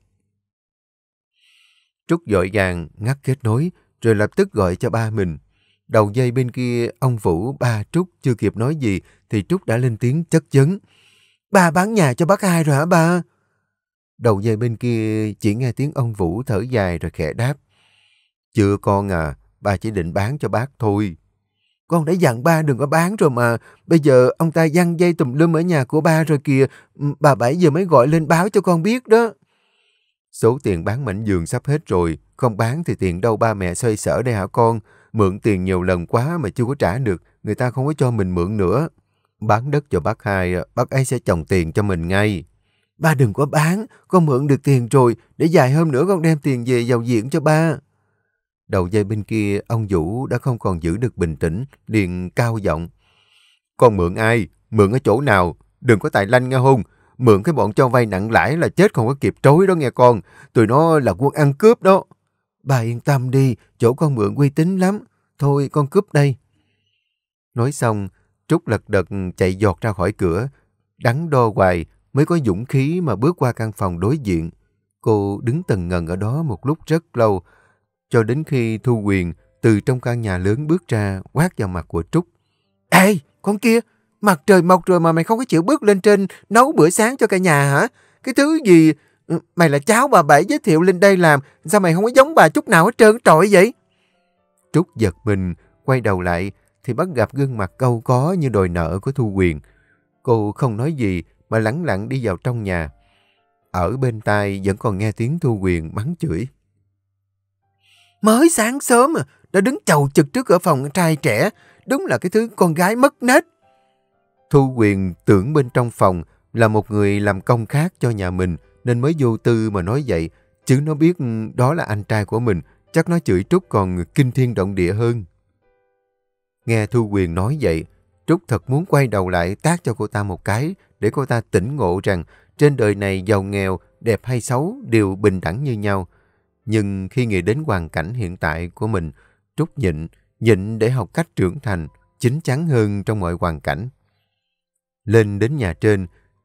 Trúc vội vàng ngắt kết nối, rồi lập tức gọi cho ba mình. Đầu dây bên kia ông Vũ, ba Trúc chưa kịp nói gì thì Trúc đã lên tiếng chất vấn. Ba bán nhà cho bác hai rồi hả ba? Đầu dây bên kia chỉ nghe tiếng ông Vũ thở dài rồi khẽ đáp. Chưa con à, ba chỉ định bán cho bác thôi. Con đã dặn ba đừng có bán rồi mà, bây giờ ông ta giăng dây tùm lum ở nhà của ba rồi kìa, bà Bảy giờ mới gọi lên báo cho con biết đó. Số tiền bán mảnh giường sắp hết rồi, không bán thì tiền đâu ba mẹ xoay sở đây hả con? Mượn tiền nhiều lần quá mà chưa có trả được, người ta không có cho mình mượn nữa. Bán đất cho bác hai, bác ấy sẽ chồng tiền cho mình ngay. Ba đừng có bán, con mượn được tiền rồi, để vài hôm nữa con đem tiền về giàu diện cho ba. Đầu dây bên kia, ông Vũ đã không còn giữ được bình tĩnh, liền cao giọng. Con mượn ai? Mượn ở chỗ nào? Đừng có tài lanh nghe hôn. Mượn cái bọn cho vay nặng lãi là chết không có kịp trối đó nghe con. Tụi nó là quân ăn cướp đó. Bà yên tâm đi, chỗ con mượn uy tín lắm. Thôi con cướp đây. Nói xong, Trúc lật đật chạy giọt ra khỏi cửa. Đắn đo hoài mới có dũng khí mà bước qua căn phòng đối diện. Cô đứng tần ngần ở đó một lúc rất lâu, cho đến khi Thu Huyền từ trong căn nhà lớn bước ra quát vào mặt của Trúc. Ê, con kia, mặt trời mọc rồi mà mày không có chịu bước lên trên nấu bữa sáng cho cả nhà hả? Cái thứ gì, mày là cháu bà Bảy giới thiệu lên đây làm, sao mày không có giống bà chút nào hết trơn trọi vậy? Trúc giật mình, quay đầu lại thì bắt gặp gương mặt cau có như đòi nợ của Thu Huyền. Cô không nói gì mà lẳng lặng đi vào trong nhà. Ở bên tai vẫn còn nghe tiếng Thu Huyền mắng chửi. Mới sáng sớm à, đã đứng chầu chực trước cửa phòng trai trẻ, đúng là cái thứ con gái mất nết. Thu Huyền tưởng bên trong phòng là một người làm công khác cho nhà mình nên mới vô tư mà nói vậy, chứ nó biết đó là anh trai của mình, chắc nó chửi Trúc còn kinh thiên động địa hơn. Nghe Thu Huyền nói vậy, Trúc thật muốn quay đầu lại tát cho cô ta một cái để cô ta tỉnh ngộ rằng trên đời này giàu nghèo, đẹp hay xấu đều bình đẳng như nhau. Nhưng khi nghĩ đến hoàn cảnh hiện tại của mình, Trúc nhịn, nhịn để học cách trưởng thành, chín chắn hơn trong mọi hoàn cảnh. Lên đến nhà trên,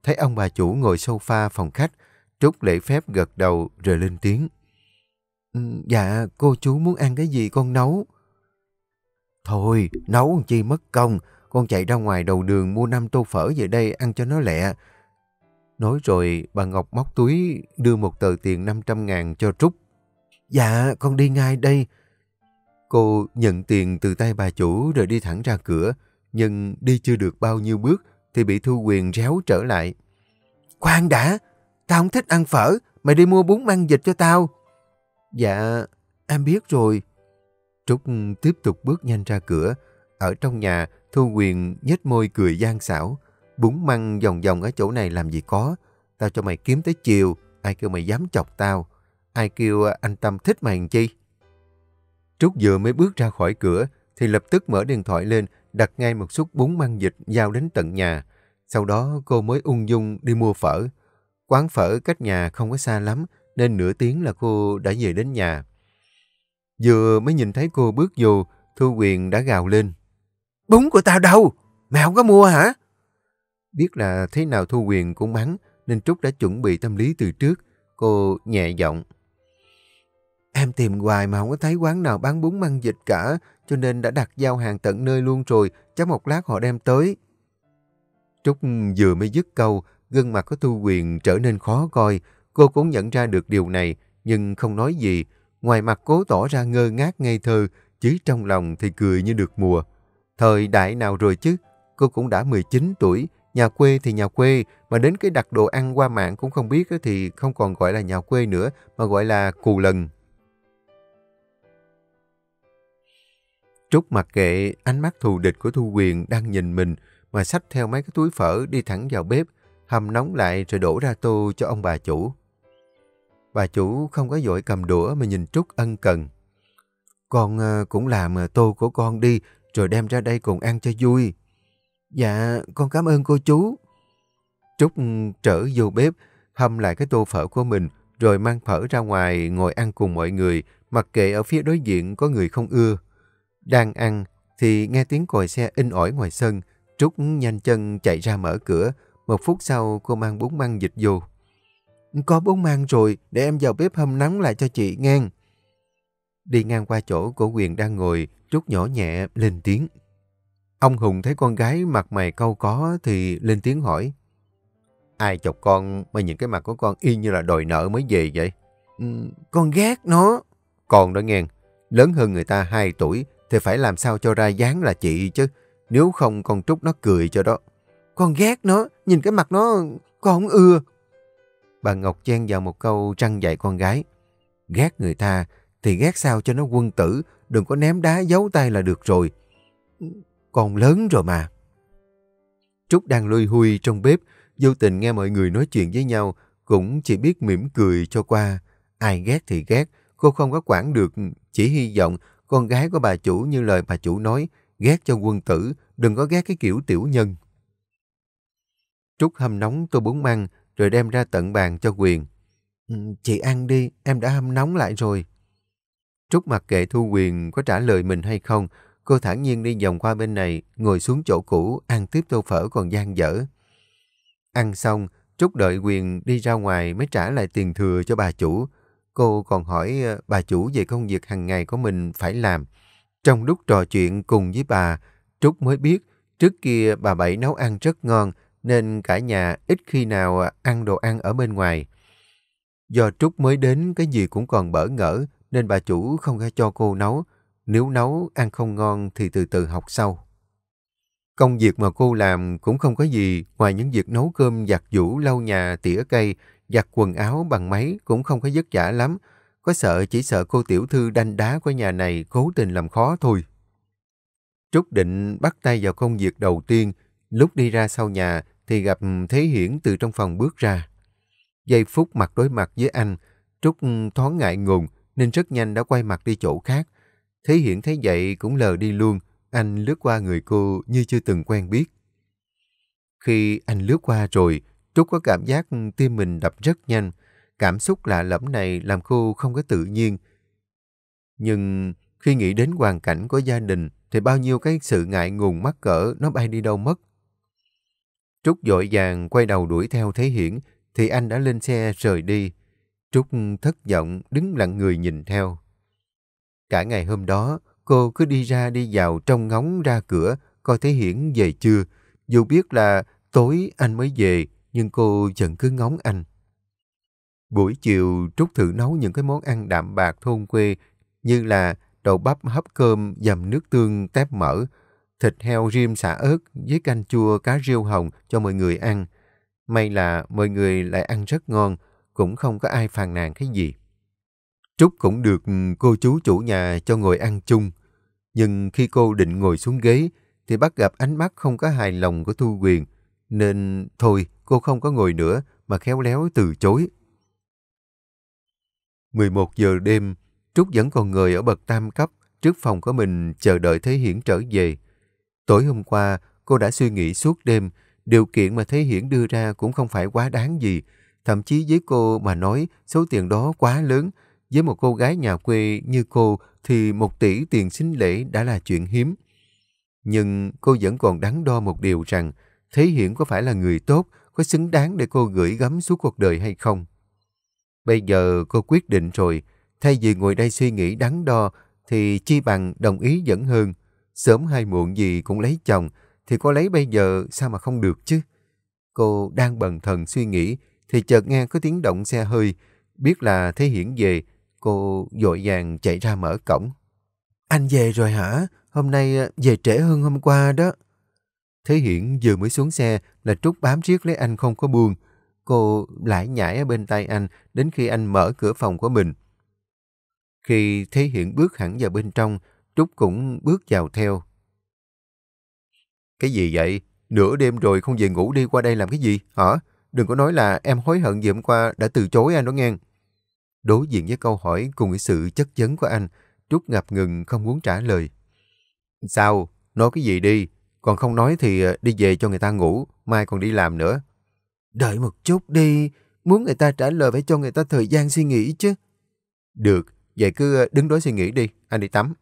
Thấy ông bà chủ ngồi sofa phòng khách, Trúc lễ phép gật đầu rồi lên tiếng. "Ừ, dạ, cô chú muốn ăn cái gì con nấu?" "Thôi, nấu làm chi mất công. Con chạy ra ngoài đầu đường mua năm tô phở về đây ăn cho nó lẹ." Nói rồi bà Ngọc móc túi đưa một tờ tiền năm trăm ngàn cho Trúc. "Dạ, con đi ngay đây." Cô nhận tiền từ tay bà chủ rồi đi thẳng ra cửa. Nhưng đi chưa được bao nhiêu bước thì bị Thu Quyền réo trở lại. "Khoan đã, tao không thích ăn phở. Mày đi mua bún măng vịt cho tao." "Dạ, em biết rồi." Trúc tiếp tục bước nhanh ra cửa. Ở trong nhà, Thu Quyền nhếch môi cười gian xảo. "Bún măng vòng vòng ở chỗ này làm gì có. Tao cho mày kiếm tới chiều. Ai kêu mày dám chọc tao. Ai kêu anh Tâm thích mày làm chi." Trúc vừa mới bước ra khỏi cửa thì lập tức mở điện thoại lên, đặt ngay một suất bún măng vịt giao đến tận nhà. Sau đó cô mới ung dung đi mua phở. Quán phở cách nhà không có xa lắm nên nửa tiếng là cô đã về đến nhà. Vừa mới nhìn thấy cô bước vô, Thu Quyền đã gào lên. "Bún của tao đâu? Mày không có mua hả?" Biết là thế nào Thu Quyền cũng mắng nên Trúc đã chuẩn bị tâm lý từ trước. Cô nhẹ giọng. "Em tìm hoài mà không có thấy quán nào bán bún măng vịt cả, cho nên đã đặt giao hàng tận nơi luôn rồi, chắc một lát họ đem tới." Trúc vừa mới dứt câu, gương mặt của Thu Quyền trở nên khó coi. Cô cũng nhận ra được điều này, nhưng không nói gì. Ngoài mặt cố tỏ ra ngơ ngác ngây thơ, chứ trong lòng thì cười như được mùa. Thời đại nào rồi chứ, cô cũng đã mười chín tuổi, nhà quê thì nhà quê, mà đến cái đặt đồ ăn qua mạng cũng không biết thì không còn gọi là nhà quê nữa, mà gọi là cù lần. Trúc mặc kệ ánh mắt thù địch của Thu Quyền đang nhìn mình, mà xách theo mấy cái túi phở đi thẳng vào bếp, hầm nóng lại rồi đổ ra tô cho ông bà chủ. Bà chủ không có vội cầm đũa mà nhìn Trúc ân cần. "Con uh, cũng làm uh, tô của con đi, rồi đem ra đây cùng ăn cho vui." "Dạ, con cảm ơn cô chú." Trúc um, trở vô bếp, hâm lại cái tô phở của mình, rồi mang phở ra ngoài ngồi ăn cùng mọi người, mặc kệ ở phía đối diện có người không ưa. Đang ăn thì nghe tiếng còi xe inh ỏi ngoài sân. Trúc nhanh chân chạy ra mở cửa. Một phút sau cô mang bún măng vịt vô. "Có bún măng rồi, để em vào bếp hâm nóng lại cho chị ngang." Đi ngang qua chỗ của Quyền đang ngồi, Trúc nhỏ nhẹ lên tiếng. Ông Hùng thấy con gái mặt mày cau có thì lên tiếng hỏi. "Ai chọc con mà nhìn cái mặt của con y như là đòi nợ mới về vậy?" Ừ, "con ghét nó." "Con đó nghe, lớn hơn người ta hai tuổi thì phải làm sao cho ra dáng là chị chứ. Nếu không con Trúc nó cười cho đó." "Con ghét nó, nhìn cái mặt nó con không ưa." Bà Ngọc chen vào một câu trăn dạy con gái. "Ghét người ta thì ghét sao cho nó quân tử, đừng có ném đá giấu tay là được rồi. Con lớn rồi mà." Trúc đang lôi hui trong bếp, vô tình nghe mọi người nói chuyện với nhau, cũng chỉ biết mỉm cười cho qua. Ai ghét thì ghét, cô không có quản được, chỉ hy vọng con gái của bà chủ như lời bà chủ nói, ghét cho quân tử, đừng có ghét cái kiểu tiểu nhân. Trúc hâm nóng tô bún măng, rồi đem ra tận bàn cho Quyền. "Ừ, chị ăn đi, em đã hâm nóng lại rồi." Trúc mặc kệ Thu Quyền có trả lời mình hay không, cô thản nhiên đi vòng qua bên này, ngồi xuống chỗ cũ, ăn tiếp tô phở còn dang dở. Ăn xong, Trúc đợi Quyền đi ra ngoài mới trả lại tiền thừa cho bà chủ. Cô còn hỏi bà chủ về công việc hàng ngày của mình phải làm. Trong lúc trò chuyện cùng với bà, Trúc mới biết trước kia bà Bảy nấu ăn rất ngon nên cả nhà ít khi nào ăn đồ ăn ở bên ngoài. Do Trúc mới đến cái gì cũng còn bỡ ngỡ nên bà chủ không có cho cô nấu. Nếu nấu ăn không ngon thì từ từ học sau. Công việc mà cô làm cũng không có gì ngoài những việc nấu cơm, giặt giũ, lau nhà, tỉa cây, giặt quần áo bằng máy cũng không có vất vả lắm. Có sợ chỉ sợ cô tiểu thư đanh đá của nhà này cố tình làm khó thôi. Trúc định bắt tay vào công việc đầu tiên. Lúc đi ra sau nhà thì gặp Thế Hiển từ trong phòng bước ra. Giây phút mặt đối mặt với anh, Trúc thoáng ngại ngùng nên rất nhanh đã quay mặt đi chỗ khác. Thế Hiển thấy vậy cũng lờ đi luôn. Anh lướt qua người cô như chưa từng quen biết. Khi anh lướt qua rồi, Trúc có cảm giác tim mình đập rất nhanh. Cảm xúc lạ lẫm này làm cô không có tự nhiên. Nhưng khi nghĩ đến hoàn cảnh của gia đình thì bao nhiêu cái sự ngại ngùng mắc cỡ nó bay đi đâu mất. Trúc vội vàng quay đầu đuổi theo Thế Hiển, thì anh đã lên xe rời đi. Trúc thất vọng đứng lặng người nhìn theo. Cả ngày hôm đó, cô cứ đi ra đi vào trông ngóng ra cửa, coi Thế Hiển về chưa. Dù biết là tối anh mới về, nhưng cô vẫn cứ ngóng anh. Buổi chiều, Trúc thử nấu những cái món ăn đạm bạc thôn quê, như là đậu bắp hấp cơm dầm nước tương tép mỡ, thịt heo rim xả ớt với canh chua cá riêu hồng cho mọi người ăn. May là mọi người lại ăn rất ngon, cũng không có ai phàn nàn cái gì. Trúc cũng được cô chú chủ nhà cho ngồi ăn chung. Nhưng khi cô định ngồi xuống ghế, thì bắt gặp ánh mắt không có hài lòng của Thu Quyền. Nên thôi, cô không có ngồi nữa, mà khéo léo từ chối. mười một giờ đêm, Trúc vẫn còn ngồi ở bậc tam cấp, trước phòng của mình chờ đợi Thế Hiển trở về. Tối hôm qua, cô đã suy nghĩ suốt đêm, điều kiện mà Thế Hiển đưa ra cũng không phải quá đáng gì. Thậm chí với cô mà nói số tiền đó quá lớn. Với một cô gái nhà quê như cô thì một tỷ tiền sính lễ đã là chuyện hiếm. Nhưng cô vẫn còn đắn đo một điều rằng Thế Hiển có phải là người tốt, có xứng đáng để cô gửi gắm suốt cuộc đời hay không. Bây giờ cô quyết định rồi, thay vì ngồi đây suy nghĩ đắn đo thì chi bằng đồng ý vẫn hơn. Sớm hay muộn gì cũng lấy chồng, thì có lấy bây giờ sao mà không được chứ. Cô đang bần thần suy nghĩ thì chợt nghe có tiếng động xe hơi. Biết là Thế Hiển về, cô vội vàng chạy ra mở cổng. Anh về rồi hả? Hôm nay về trễ hơn hôm qua đó. Thế Hiển vừa mới xuống xe là Trúc bám riết lấy anh không có buông. Cô lải nhải ở bên tay anh đến khi anh mở cửa phòng của mình. Khi Thế Hiển bước hẳn vào bên trong, Trúc cũng bước vào theo. Cái gì vậy? Nửa đêm rồi không về ngủ đi qua đây làm cái gì? Hả? Đừng có nói là em hối hận vì hôm qua đã từ chối anh đó nghe. Đối diện với câu hỏi cùng với sự chất vấn của anh, Trúc ngập ngừng không muốn trả lời. Sao? Nói cái gì đi? Còn không nói thì đi về cho người ta ngủ, mai còn đi làm nữa. Đợi một chút đi, muốn người ta trả lời phải cho người ta thời gian suy nghĩ chứ. Được, vậy cứ đứng đó suy nghĩ đi, anh đi tắm.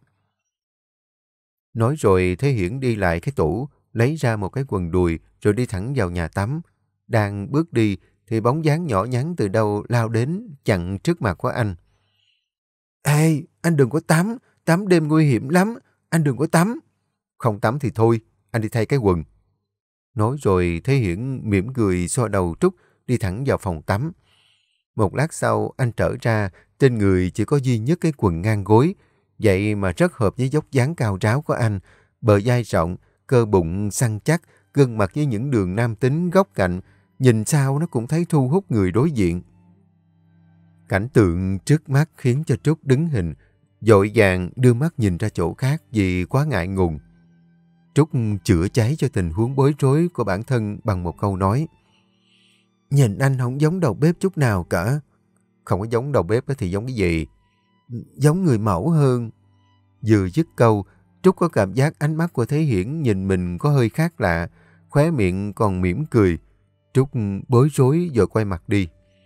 Nói rồi Thế Hiển đi lại cái tủ, lấy ra một cái quần đùi rồi đi thẳng vào nhà tắm. Đang bước đi thì bóng dáng nhỏ nhắn từ đâu lao đến chặn trước mặt của anh. Ê, anh đừng có tắm, tắm đêm nguy hiểm lắm, anh đừng có tắm. Không tắm thì thôi, anh đi thay cái quần. Nói rồi Thế Hiển mỉm cười xoa đầu Trúc, đi thẳng vào phòng tắm. Một lát sau anh trở ra, trên người chỉ có duy nhất cái quần ngang gối. Vậy mà rất hợp với dốc dáng cao ráo của anh, bờ vai rộng, cơ bụng săn chắc, gương mặt với những đường nam tính góc cạnh, nhìn sao nó cũng thấy thu hút người đối diện. Cảnh tượng trước mắt khiến cho Trúc đứng hình, vội vàng đưa mắt nhìn ra chỗ khác vì quá ngại ngùng. Trúc chữa cháy cho tình huống bối rối của bản thân bằng một câu nói. Nhìn anh không giống đầu bếp chút nào cả. Không có giống đầu bếp thì giống cái gì? Giống người mẫu hơn. Vừa dứt câu, Trúc có cảm giác ánh mắt của Thế Hiển nhìn mình có hơi khác lạ, khóe miệng còn mỉm cười. Trúc bối rối rồi quay mặt đi.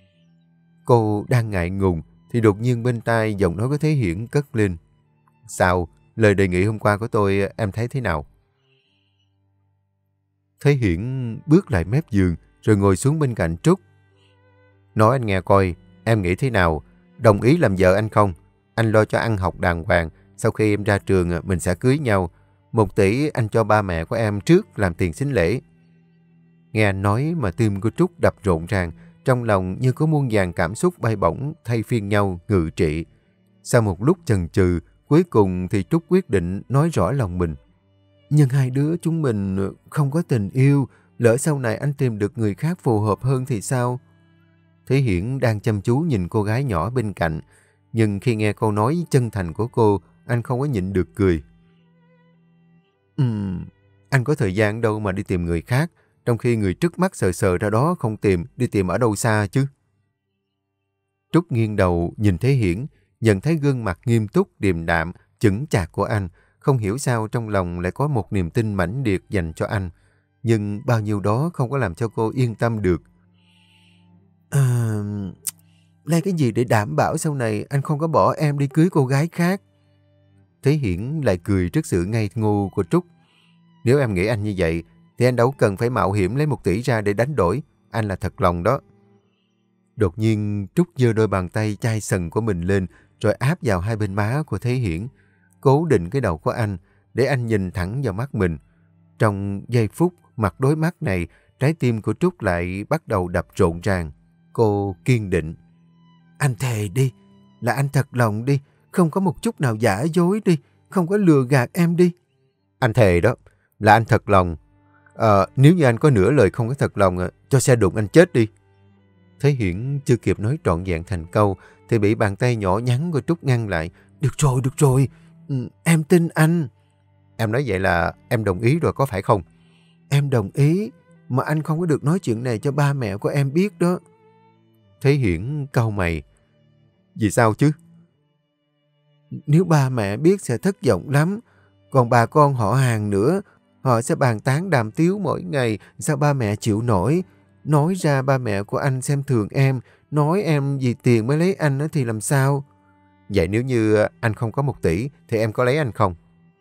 Cô đang ngại ngùng thì đột nhiên bên tai giọng nói của Thế Hiển cất lên. Sao? Lời đề nghị hôm qua của tôi em thấy thế nào? Thế Hiển bước lại mép giường rồi ngồi xuống bên cạnh Trúc. Nói anh nghe coi, em nghĩ thế nào? Đồng ý làm vợ anh không? Anh lo cho ăn học đàng hoàng. Sau khi em ra trường mình sẽ cưới nhau. Một tỷ anh cho ba mẹ của em trước làm tiền sính lễ. Nghe anh nói mà tim của Trúc đập rộn ràng. Trong lòng như có muôn vàn cảm xúc bay bổng thay phiên nhau ngự trị. Sau một lúc chần chừ, cuối cùng thì Trúc quyết định nói rõ lòng mình. Nhưng hai đứa chúng mình không có tình yêu. Lỡ sau này anh tìm được người khác phù hợp hơn thì sao? Thế Hiển đang chăm chú nhìn cô gái nhỏ bên cạnh. Nhưng khi nghe câu nói chân thành của cô, anh không có nhịn được cười. Ừm, anh có thời gian đâu mà đi tìm người khác, trong khi người trước mắt sờ sờ ra đó không tìm, đi tìm ở đâu xa chứ. Trúc nghiêng đầu nhìn Thế Hiển, nhận thấy gương mặt nghiêm túc, điềm đạm, chững chạc của anh. Không hiểu sao trong lòng lại có một niềm tin mãnh liệt dành cho anh. Nhưng bao nhiêu đó không có làm cho cô yên tâm được. À, lấy cái gì để đảm bảo sau này anh không có bỏ em đi cưới cô gái khác? Thế Hiển lại cười trước sự ngây ngô của Trúc. Nếu em nghĩ anh như vậy, thì anh đâu cần phải mạo hiểm lấy một tỷ ra để đánh đổi. Anh là thật lòng đó. Đột nhiên Trúc giơ đôi bàn tay chai sần của mình lên rồi áp vào hai bên má của Thế Hiển, cố định cái đầu của anh để anh nhìn thẳng vào mắt mình. Trong giây phút mặt đối mắt này, trái tim của Trúc lại bắt đầu đập rộn ràng. Cô kiên định. Anh thề đi, là anh thật lòng đi, không có một chút nào giả dối đi, không có lừa gạt em đi. Anh thề đó, là anh thật lòng. À, nếu như anh có nửa lời không có thật lòng, cho xe đụng anh chết đi. Thế Hiển chưa kịp nói trọn vẹn thành câu thì bị bàn tay nhỏ nhắn của Trúc ngăn lại. Được rồi, được rồi, ừ, em tin anh. Em nói vậy là em đồng ý rồi có phải không? Em đồng ý, mà anh không có được nói chuyện này cho ba mẹ của em biết đó. Thế Hiển cau mày. Vì sao chứ? Nếu ba mẹ biết sẽ thất vọng lắm. Còn bà con họ hàng nữa, họ sẽ bàn tán đàm tiếu mỗi ngày. Sao ba mẹ chịu nổi? Nói ra ba mẹ của anh xem thường em, nói em vì tiền mới lấy anh thì làm sao? Vậy nếu như anh không có một tỷ thì em có lấy anh không?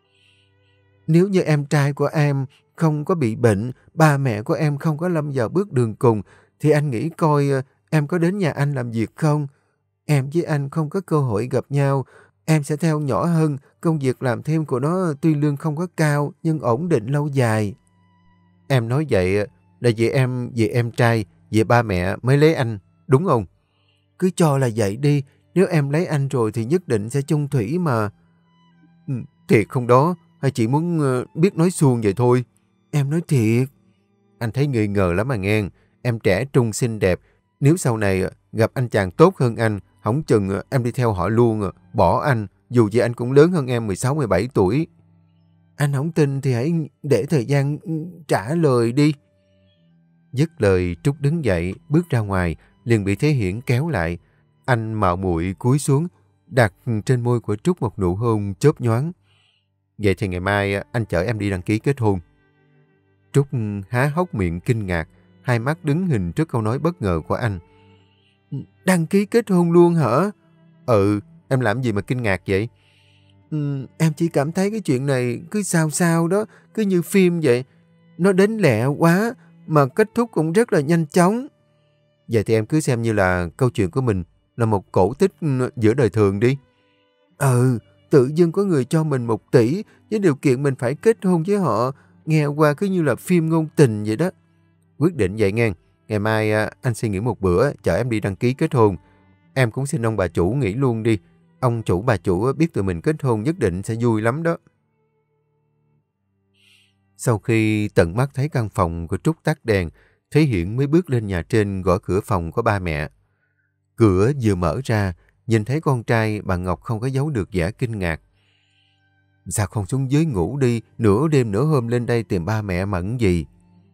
Nếu như em trai của em không có bị bệnh, ba mẹ của em không có lâm vào bước đường cùng, thì anh nghĩ coi em có đến nhà anh làm việc không? Em với anh không có cơ hội gặp nhau. Em sẽ theo nhỏ hơn, công việc làm thêm của nó tuy lương không có cao nhưng ổn định lâu dài. Em nói vậy là vì em, vì em trai, vì ba mẹ mới lấy anh, đúng không? Cứ cho là vậy đi, nếu em lấy anh rồi thì nhất định sẽ chung thủy mà. Ừ, thiệt không đó, hay chỉ muốn biết nói suông vậy thôi? Em nói thiệt. Anh thấy nghi ngờ lắm mà nghe, em trẻ trung xinh đẹp, nếu sau này gặp anh chàng tốt hơn anh, không chừng em đi theo họ luôn, bỏ anh, dù gì anh cũng lớn hơn em mười sáu mười bảy tuổi. Anh không tin thì hãy để thời gian trả lời đi. Dứt lời Trúc đứng dậy, bước ra ngoài, liền bị Thế Hiển kéo lại. Anh mạo muội cúi xuống, đặt trên môi của Trúc một nụ hôn chớp nhoáng. Vậy thì ngày mai anh chở em đi đăng ký kết hôn. Trúc há hốc miệng kinh ngạc, hai mắt đứng hình trước câu nói bất ngờ của anh. Đăng ký kết hôn luôn hả? Ừ, em làm gì mà kinh ngạc vậy? Ừ, em chỉ cảm thấy cái chuyện này cứ sao sao đó, cứ như phim vậy. Nó đến lẹ quá, mà kết thúc cũng rất là nhanh chóng. Vậy thì em cứ xem như là câu chuyện của mình là một cổ tích giữa đời thường đi. Ừ, tự dưng có người cho mình một tỷ với điều kiện mình phải kết hôn với họ. Nghe qua cứ như là phim ngôn tình vậy đó. Quyết định vậy nghe. Ngày mai anh xin nghỉ một bữa, chở em đi đăng ký kết hôn. Em cũng xin ông bà chủ nghỉ luôn đi. Ông chủ bà chủ biết tụi mình kết hôn nhất định sẽ vui lắm đó. Sau khi tận mắt thấy căn phòng của Trúc tắt đèn, Thế Hiển mới bước lên nhà trên gõ cửa phòng của ba mẹ. Cửa vừa mở ra, nhìn thấy con trai, bà Ngọc không có giấu được vẻ kinh ngạc. Sao không xuống dưới ngủ đi, nửa đêm nửa hôm lên đây tìm ba mẹ mẫn gì?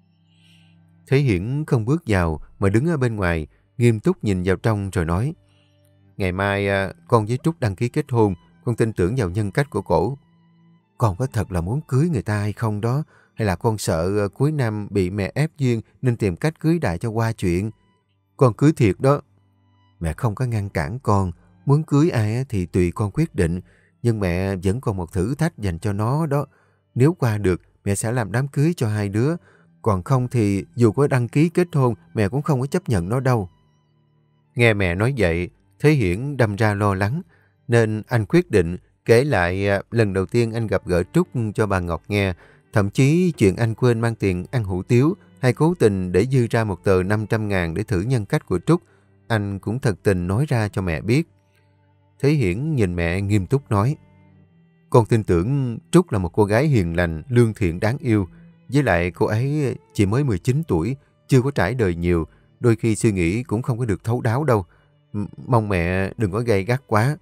Thế Hiển không bước vào mà đứng ở bên ngoài, nghiêm túc nhìn vào trong rồi nói. Ngày mai con với Trúc đăng ký kết hôn, con tin tưởng vào nhân cách của cổ. Con có thật là muốn cưới người ta hay không đó? Hay là con sợ cuối năm bị mẹ ép duyên nên tìm cách cưới đại cho qua chuyện? Con cưới thiệt đó. Mẹ không có ngăn cản con, muốn cưới ai thì tùy con quyết định, nhưng mẹ vẫn còn một thử thách dành cho nó đó. Nếu qua được, mẹ sẽ làm đám cưới cho hai đứa. Còn không thì dù có đăng ký kết hôn, mẹ cũng không có chấp nhận nó đâu. Nghe mẹ nói vậy, Thế Hiển đâm ra lo lắng, nên anh quyết định kể lại lần đầu tiên anh gặp gỡ Trúc cho bà Ngọc nghe, thậm chí chuyện anh quên mang tiền ăn hủ tiếu hay cố tình để dư ra một tờ năm trăm ngàn để thử nhân cách của Trúc, anh cũng thật tình nói ra cho mẹ biết. Thế Hiển nhìn mẹ nghiêm túc nói, con tin tưởng Trúc là một cô gái hiền lành, lương thiện đáng yêu, với lại cô ấy chỉ mới mười chín tuổi, chưa có trải đời nhiều, đôi khi suy nghĩ cũng không có được thấu đáo đâu. M- mong mẹ đừng có gay gắt quá.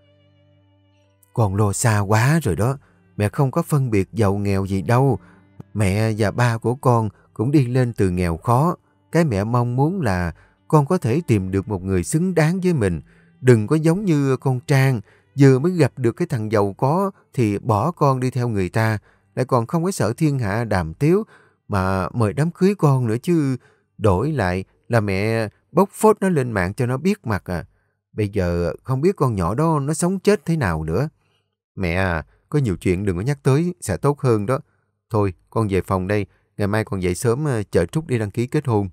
Con lo xa quá rồi đó, mẹ không có phân biệt giàu nghèo gì đâu. Mẹ và ba của con cũng đi lên từ nghèo khó. Cái mẹ mong muốn là con có thể tìm được một người xứng đáng với mình. Đừng có giống như con Trang, vừa mới gặp được cái thằng giàu có thì bỏ con đi theo người ta, lại còn không có sợ thiên hạ đàm tiếu mà mời đám cưới con nữa chứ. Đổi lại là mẹ bóc phốt nó lên mạng cho nó biết mặt à. Bây giờ không biết con nhỏ đó nó sống chết thế nào nữa. Mẹ à, có nhiều chuyện đừng có nhắc tới, sẽ tốt hơn đó. Thôi, con về phòng đây, ngày mai còn dậy sớm chở Trúc đi đăng ký kết hôn.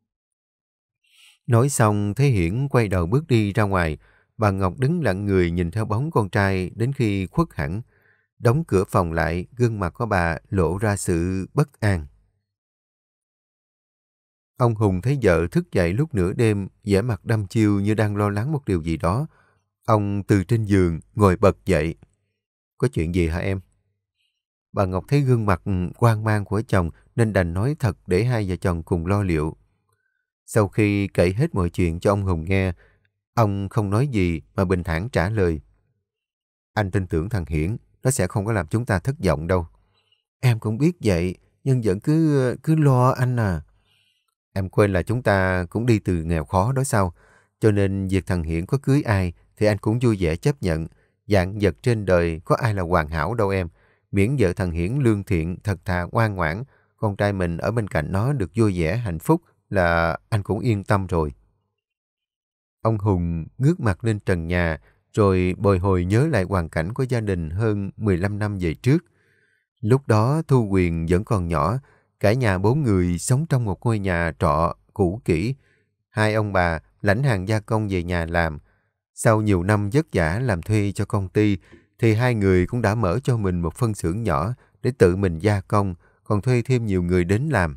Nói xong, Thế Hiển quay đầu bước đi ra ngoài. Bà Ngọc đứng lặng người nhìn theo bóng con trai đến khi khuất hẳn. Đóng cửa phòng lại, gương mặt của bà lộ ra sự bất an. Ông Hùng thấy vợ thức dậy lúc nửa đêm, vẻ mặt đăm chiêu như đang lo lắng một điều gì đó. Ông từ trên giường ngồi bật dậy. Có chuyện gì hả em? Bà Ngọc thấy gương mặt hoang mang của chồng nên đành nói thật để hai vợ chồng cùng lo liệu. Sau khi kể hết mọi chuyện cho ông Hùng nghe, ông không nói gì mà bình thản trả lời. Anh tin tưởng thằng Hiển, nó sẽ không có làm chúng ta thất vọng đâu. Em cũng biết vậy, nhưng vẫn cứ cứ lo anh à. Em quên là chúng ta cũng đi từ nghèo khó đó sao? Cho nên việc thằng Hiển có cưới ai thì anh cũng vui vẻ chấp nhận. Vạn vật trên đời có ai là hoàn hảo đâu em. Miễn vợ thằng Hiển lương thiện, thật thà, ngoan ngoãn, con trai mình ở bên cạnh nó được vui vẻ, hạnh phúc là anh cũng yên tâm rồi. Ông Hùng ngước mặt lên trần nhà, rồi bồi hồi nhớ lại hoàn cảnh của gia đình hơn mười lăm năm về trước. Lúc đó Thu Quyền vẫn còn nhỏ, cả nhà bốn người sống trong một ngôi nhà trọ cũ kỹ. Hai ông bà lãnh hàng gia công về nhà làm. Sau nhiều năm vất vả làm thuê cho công ty, thì hai người cũng đã mở cho mình một phân xưởng nhỏ để tự mình gia công, còn thuê thêm nhiều người đến làm.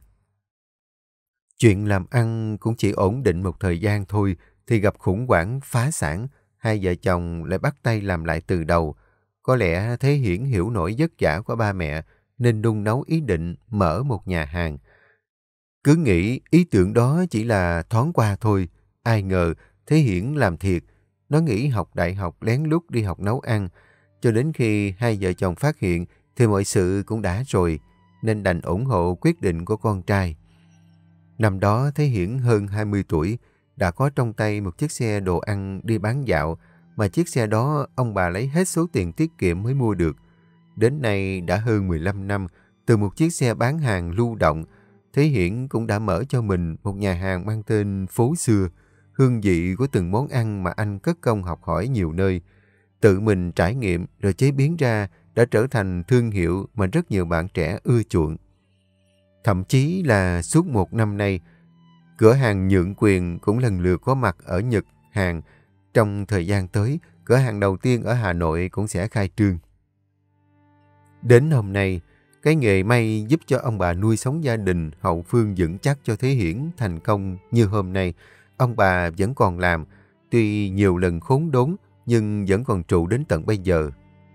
Chuyện làm ăn cũng chỉ ổn định một thời gian thôi, thì gặp khủng hoảng phá sản, hai vợ chồng lại bắt tay làm lại từ đầu. Có lẽ Thế Hiển hiểu nỗi vất vả của ba mẹ, nên đun nấu ý định mở một nhà hàng. Cứ nghĩ ý tưởng đó chỉ là thoáng qua thôi, ai ngờ Thế Hiển làm thiệt. Nó nghỉ học đại học lén lút đi học nấu ăn, cho đến khi hai vợ chồng phát hiện thì mọi sự cũng đã rồi, nên đành ủng hộ quyết định của con trai. Năm đó Thế Hiển hơn hai mươi tuổi, đã có trong tay một chiếc xe đồ ăn đi bán dạo, mà chiếc xe đó ông bà lấy hết số tiền tiết kiệm mới mua được. Đến nay đã hơn mười lăm năm, từ một chiếc xe bán hàng lưu động, Thế Hiển cũng đã mở cho mình một nhà hàng mang tên Phố Xưa. Hương vị của từng món ăn mà anh cất công học hỏi nhiều nơi, tự mình trải nghiệm rồi chế biến ra đã trở thành thương hiệu mà rất nhiều bạn trẻ ưa chuộng. Thậm chí là suốt một năm nay, cửa hàng nhượng quyền cũng lần lượt có mặt ở Nhật, Hàn. Trong thời gian tới, cửa hàng đầu tiên ở Hà Nội cũng sẽ khai trương. Đến hôm nay, cái nghề may giúp cho ông bà nuôi sống gia đình hậu phương vững chắc cho Thế Hiển thành công như hôm nay, ông bà vẫn còn làm, tuy nhiều lần khốn đốn nhưng vẫn còn trụ đến tận bây giờ.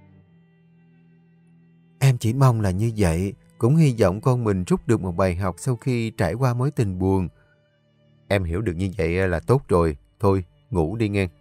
Em chỉ mong là như vậy, cũng hy vọng con mình rút được một bài học sau khi trải qua mối tình buồn. Em hiểu được như vậy là tốt rồi, thôi ngủ đi nghe.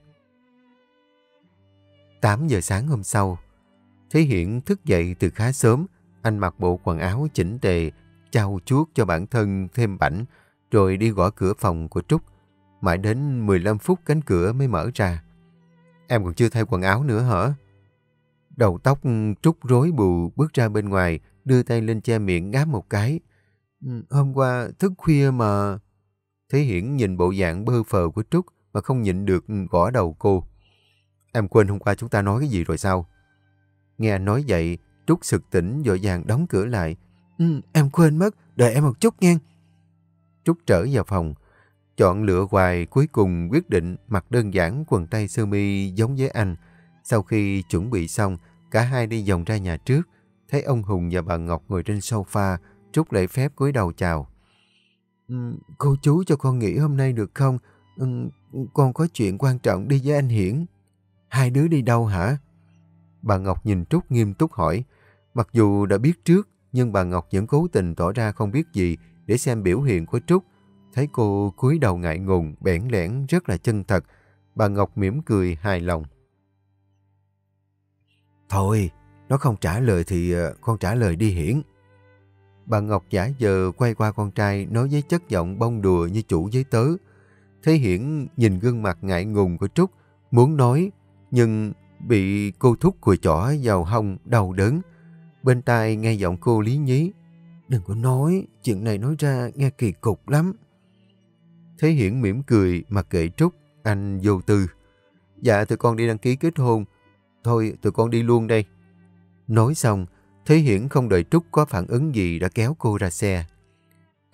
tám giờ sáng hôm sau, Thế Hiển thức dậy từ khá sớm. Anh mặc bộ quần áo chỉnh tề, trau chuốt cho bản thân thêm bảnh, rồi đi gõ cửa phòng của Trúc. Mãi đến mười lăm phút cánh cửa mới mở ra. Em còn chưa thay quần áo nữa hả? Đầu tóc Trúc rối bù bước ra bên ngoài, đưa tay lên che miệng ngáp một cái. Hôm qua thức khuya mà... Thế Hiển nhìn bộ dạng bơ phờ của Trúc mà không nhịn được gõ đầu cô. Em quên hôm qua chúng ta nói cái gì rồi sao? Nghe anh nói vậy, Trúc sực tỉnh vội vàng đóng cửa lại. Ừ, em quên mất, đợi em một chút nghe. Trúc trở vào phòng, chọn lựa hoài cuối cùng quyết định mặc đơn giản quần tây sơ mi giống với anh. Sau khi chuẩn bị xong, cả hai đi vòng ra nhà trước. Thấy ông Hùng và bà Ngọc ngồi trên sofa, Trúc lễ phép cúi đầu chào. Ừ, cô chú cho con nghỉ hôm nay được không? Ừ, con có chuyện quan trọng đi với anh Hiển. Hai đứa đi đâu hả? Bà Ngọc nhìn Trúc nghiêm túc hỏi. Mặc dù đã biết trước, nhưng bà Ngọc vẫn cố tình tỏ ra không biết gì để xem biểu hiện của Trúc. Thấy cô cúi đầu ngại ngùng, bẽn lẽn rất là chân thật. Bà Ngọc mỉm cười hài lòng. Thôi, nó không trả lời thì con trả lời đi Hiển. Bà Ngọc giả vờ quay qua con trai nói với chất giọng bông đùa như chủ với tớ. Thế Hiển nhìn gương mặt ngại ngùng của Trúc, muốn nói, nhưng bị cô thúc cùi chỏ vào hông đau đớn. Bên tai nghe giọng cô lý nhí. Đừng có nói, chuyện này nói ra nghe kỳ cục lắm. Thế Hiển mỉm cười mặc kệ Trúc, anh vô tư. Dạ tụi con đi đăng ký kết hôn. Thôi tụi con đi luôn đây. Nói xong, Thế Hiển không đợi Trúc có phản ứng gì đã kéo cô ra xe.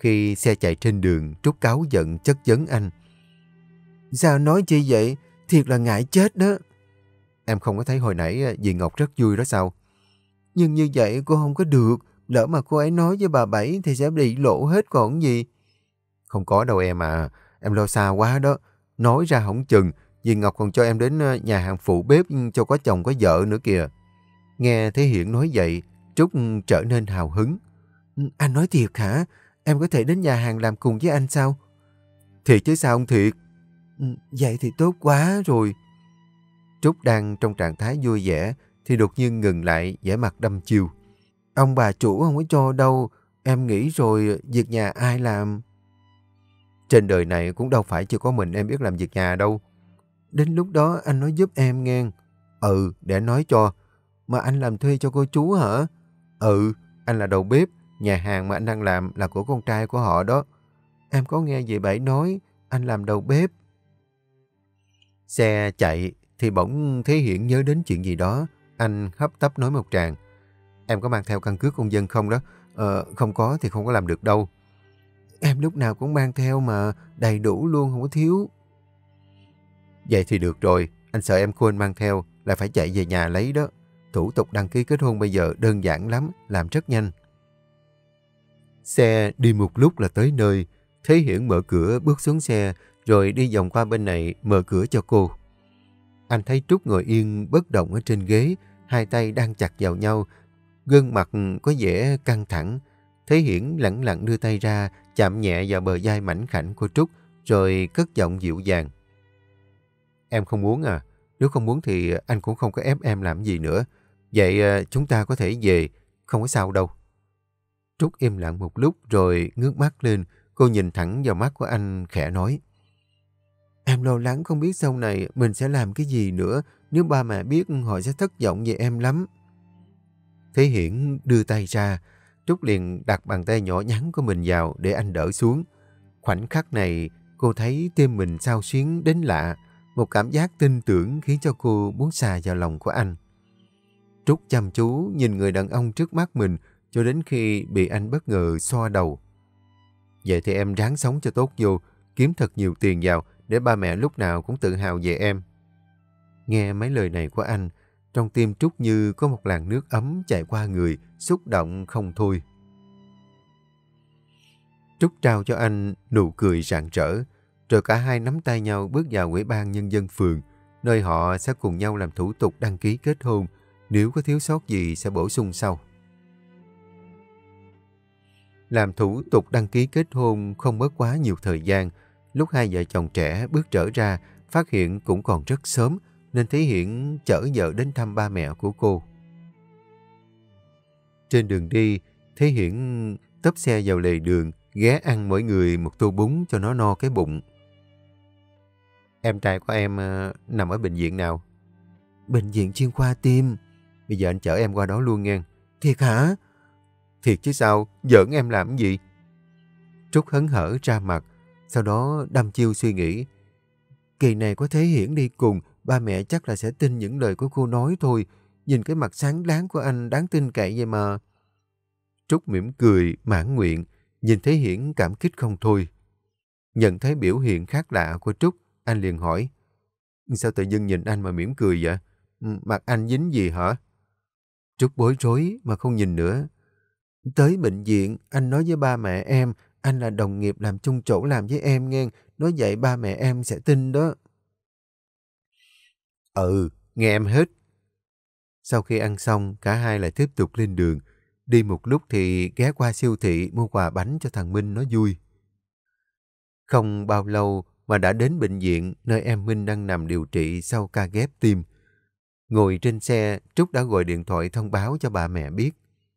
Khi xe chạy trên đường, Trúc cáu giận chất vấn anh. Sao nói chi vậy? Thiệt là ngại chết đó. Em không có thấy hồi nãy dì Ngọc rất vui đó sao? Nhưng như vậy cô không có được. Lỡ mà cô ấy nói với bà Bảy thì sẽ bị lộ hết còn gì. Không có đâu em à. Em lo xa quá đó. Nói ra không chừng. Dì Ngọc còn cho em đến nhà hàng phụ bếp cho có chồng có vợ nữa kìa. Nghe Thế Hiển nói vậy, Trúc trở nên hào hứng. Anh nói thiệt hả? Em có thể đến nhà hàng làm cùng với anh sao? Thiệt chứ sao không thiệt? Vậy thì tốt quá rồi. Trúc đang trong trạng thái vui vẻ thì đột nhiên ngừng lại, vẻ mặt đăm chiêu. Ông bà chủ không có cho đâu. Em nghĩ rồi, việc nhà ai làm? Trên đời này cũng đâu phải chỉ có mình em biết làm việc nhà đâu. Đến lúc đó anh nói giúp em nghe. Ừ, để nói cho. Mà anh làm thuê cho cô chú hả? Ừ, anh là đầu bếp. Nhà hàng mà anh đang làm là của con trai của họ đó. Em có nghe dì Bảy nói anh làm đầu bếp. Xe chạy thì bỗng Thế Hiển nhớ đến chuyện gì đó. Anh hấp tấp nói một tràng. Em có mang theo căn cước công dân không đó? Ờ, không có thì không có làm được đâu. Em lúc nào cũng mang theo mà, đầy đủ luôn, không có thiếu. Vậy thì được rồi, anh sợ em quên mang theo, là phải chạy về nhà lấy đó. Thủ tục đăng ký kết hôn bây giờ đơn giản lắm, làm rất nhanh. Xe đi một lúc là tới nơi. Thế Hiển mở cửa bước xuống xe, rồi đi vòng qua bên này mở cửa cho cô. Anh thấy Trúc ngồi yên bất động ở trên ghế, hai tay đang chặt vào nhau, gương mặt có vẻ căng thẳng. Thế Hiển lẳng lặng đưa tay ra, chạm nhẹ vào bờ vai mảnh khảnh của Trúc, rồi cất giọng dịu dàng. Em không muốn à? Nếu không muốn thì anh cũng không có ép em làm gì nữa. Vậy chúng ta có thể về, không có sao đâu. Trúc im lặng một lúc rồi ngước mắt lên, cô nhìn thẳng vào mắt của anh khẽ nói. Em lo lắng không biết sau này mình sẽ làm cái gì nữa, nếu ba mẹ biết họ sẽ thất vọng về em lắm. Thế Hiển đưa tay ra, Trúc liền đặt bàn tay nhỏ nhắn của mình vào để anh đỡ xuống. Khoảnh khắc này, cô thấy tim mình xao xuyến đến lạ, một cảm giác tin tưởng khiến cho cô muốn xà vào lòng của anh. Trúc chăm chú nhìn người đàn ông trước mắt mình cho đến khi bị anh bất ngờ xoa đầu. Vậy thì em ráng sống cho tốt vô, kiếm thật nhiều tiền vào để ba mẹ lúc nào cũng tự hào về em. Nghe mấy lời này của anh, trong tim Trúc như có một làn nước ấm chạy qua người, xúc động không thôi. Trúc trao cho anh nụ cười rạng rỡ, rồi cả hai nắm tay nhau bước vào Ủy ban Nhân dân phường, nơi họ sẽ cùng nhau làm thủ tục đăng ký kết hôn, nếu có thiếu sót gì sẽ bổ sung sau. Làm thủ tục đăng ký kết hôn không mất quá nhiều thời gian. Lúc hai vợ chồng trẻ bước trở ra, phát hiện cũng còn rất sớm, nên Thế Hiển chở vợ đến thăm ba mẹ của cô. Trên đường đi, Thế Hiển tấp xe vào lề đường, ghé ăn mỗi người một tô bún cho nó no cái bụng. Em trai của em uh, nằm ở bệnh viện nào? Bệnh viện chuyên khoa tim. Bây giờ anh chở em qua đó luôn nghe. Thiệt hả? Thiệt chứ sao, giỡn em làm cái gì? Trúc hớn hở ra mặt, sau đó đăm chiêu suy nghĩ. Kỳ này có Thế Hiển đi cùng, ba mẹ chắc là sẽ tin những lời của cô nói thôi. Nhìn cái mặt sáng láng của anh đáng tin cậy vậy mà. Trúc mỉm cười, mãn nguyện, nhìn Thế Hiển cảm kích không thôi. Nhận thấy biểu hiện khác lạ của Trúc, anh liền hỏi. Sao tự dưng nhìn anh mà mỉm cười vậy? Mặt anh dính gì hả? Trúc bối rối mà không nhìn nữa. Tới bệnh viện, anh nói với ba mẹ em, anh là đồng nghiệp làm chung chỗ làm với em nghe, nói vậy ba mẹ em sẽ tin đó. Ừ, nghe em hết. Sau khi ăn xong, cả hai lại tiếp tục lên đường. Đi một lúc thì ghé qua siêu thị mua quà bánh cho thằng Minh nó vui. Không bao lâu mà đã đến bệnh viện nơi em Minh đang nằm điều trị sau ca ghép tim. Ngồi trên xe, Trúc đã gọi điện thoại thông báo cho bà mẹ biết.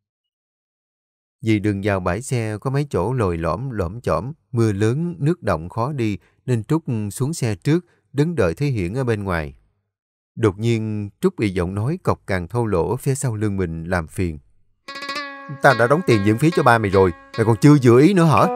Vì đường vào bãi xe có mấy chỗ lồi lõm lõm chõm, mưa lớn, nước động khó đi nên Trúc xuống xe trước, đứng đợi Thế Hiển ở bên ngoài. Đột nhiên Trúc bị giọng nói cộc cằn thô lỗ phía sau lưng mình làm phiền. Tao đã đóng tiền viện phí cho ba mày rồi, mày còn chưa vừa ý nữa hả?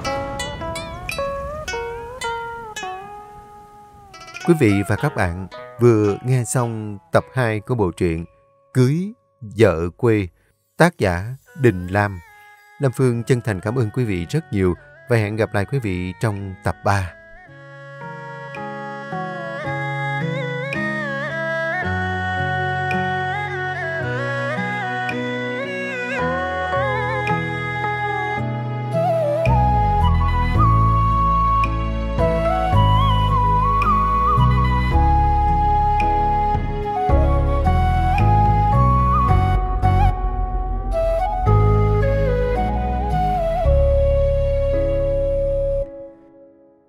Quý vị và các bạn vừa nghe xong tập hai của bộ truyện Cưới Vợ Quê, tác giả Đình Lam. Lam Phương chân thành cảm ơn quý vị rất nhiều và hẹn gặp lại quý vị trong tập ba.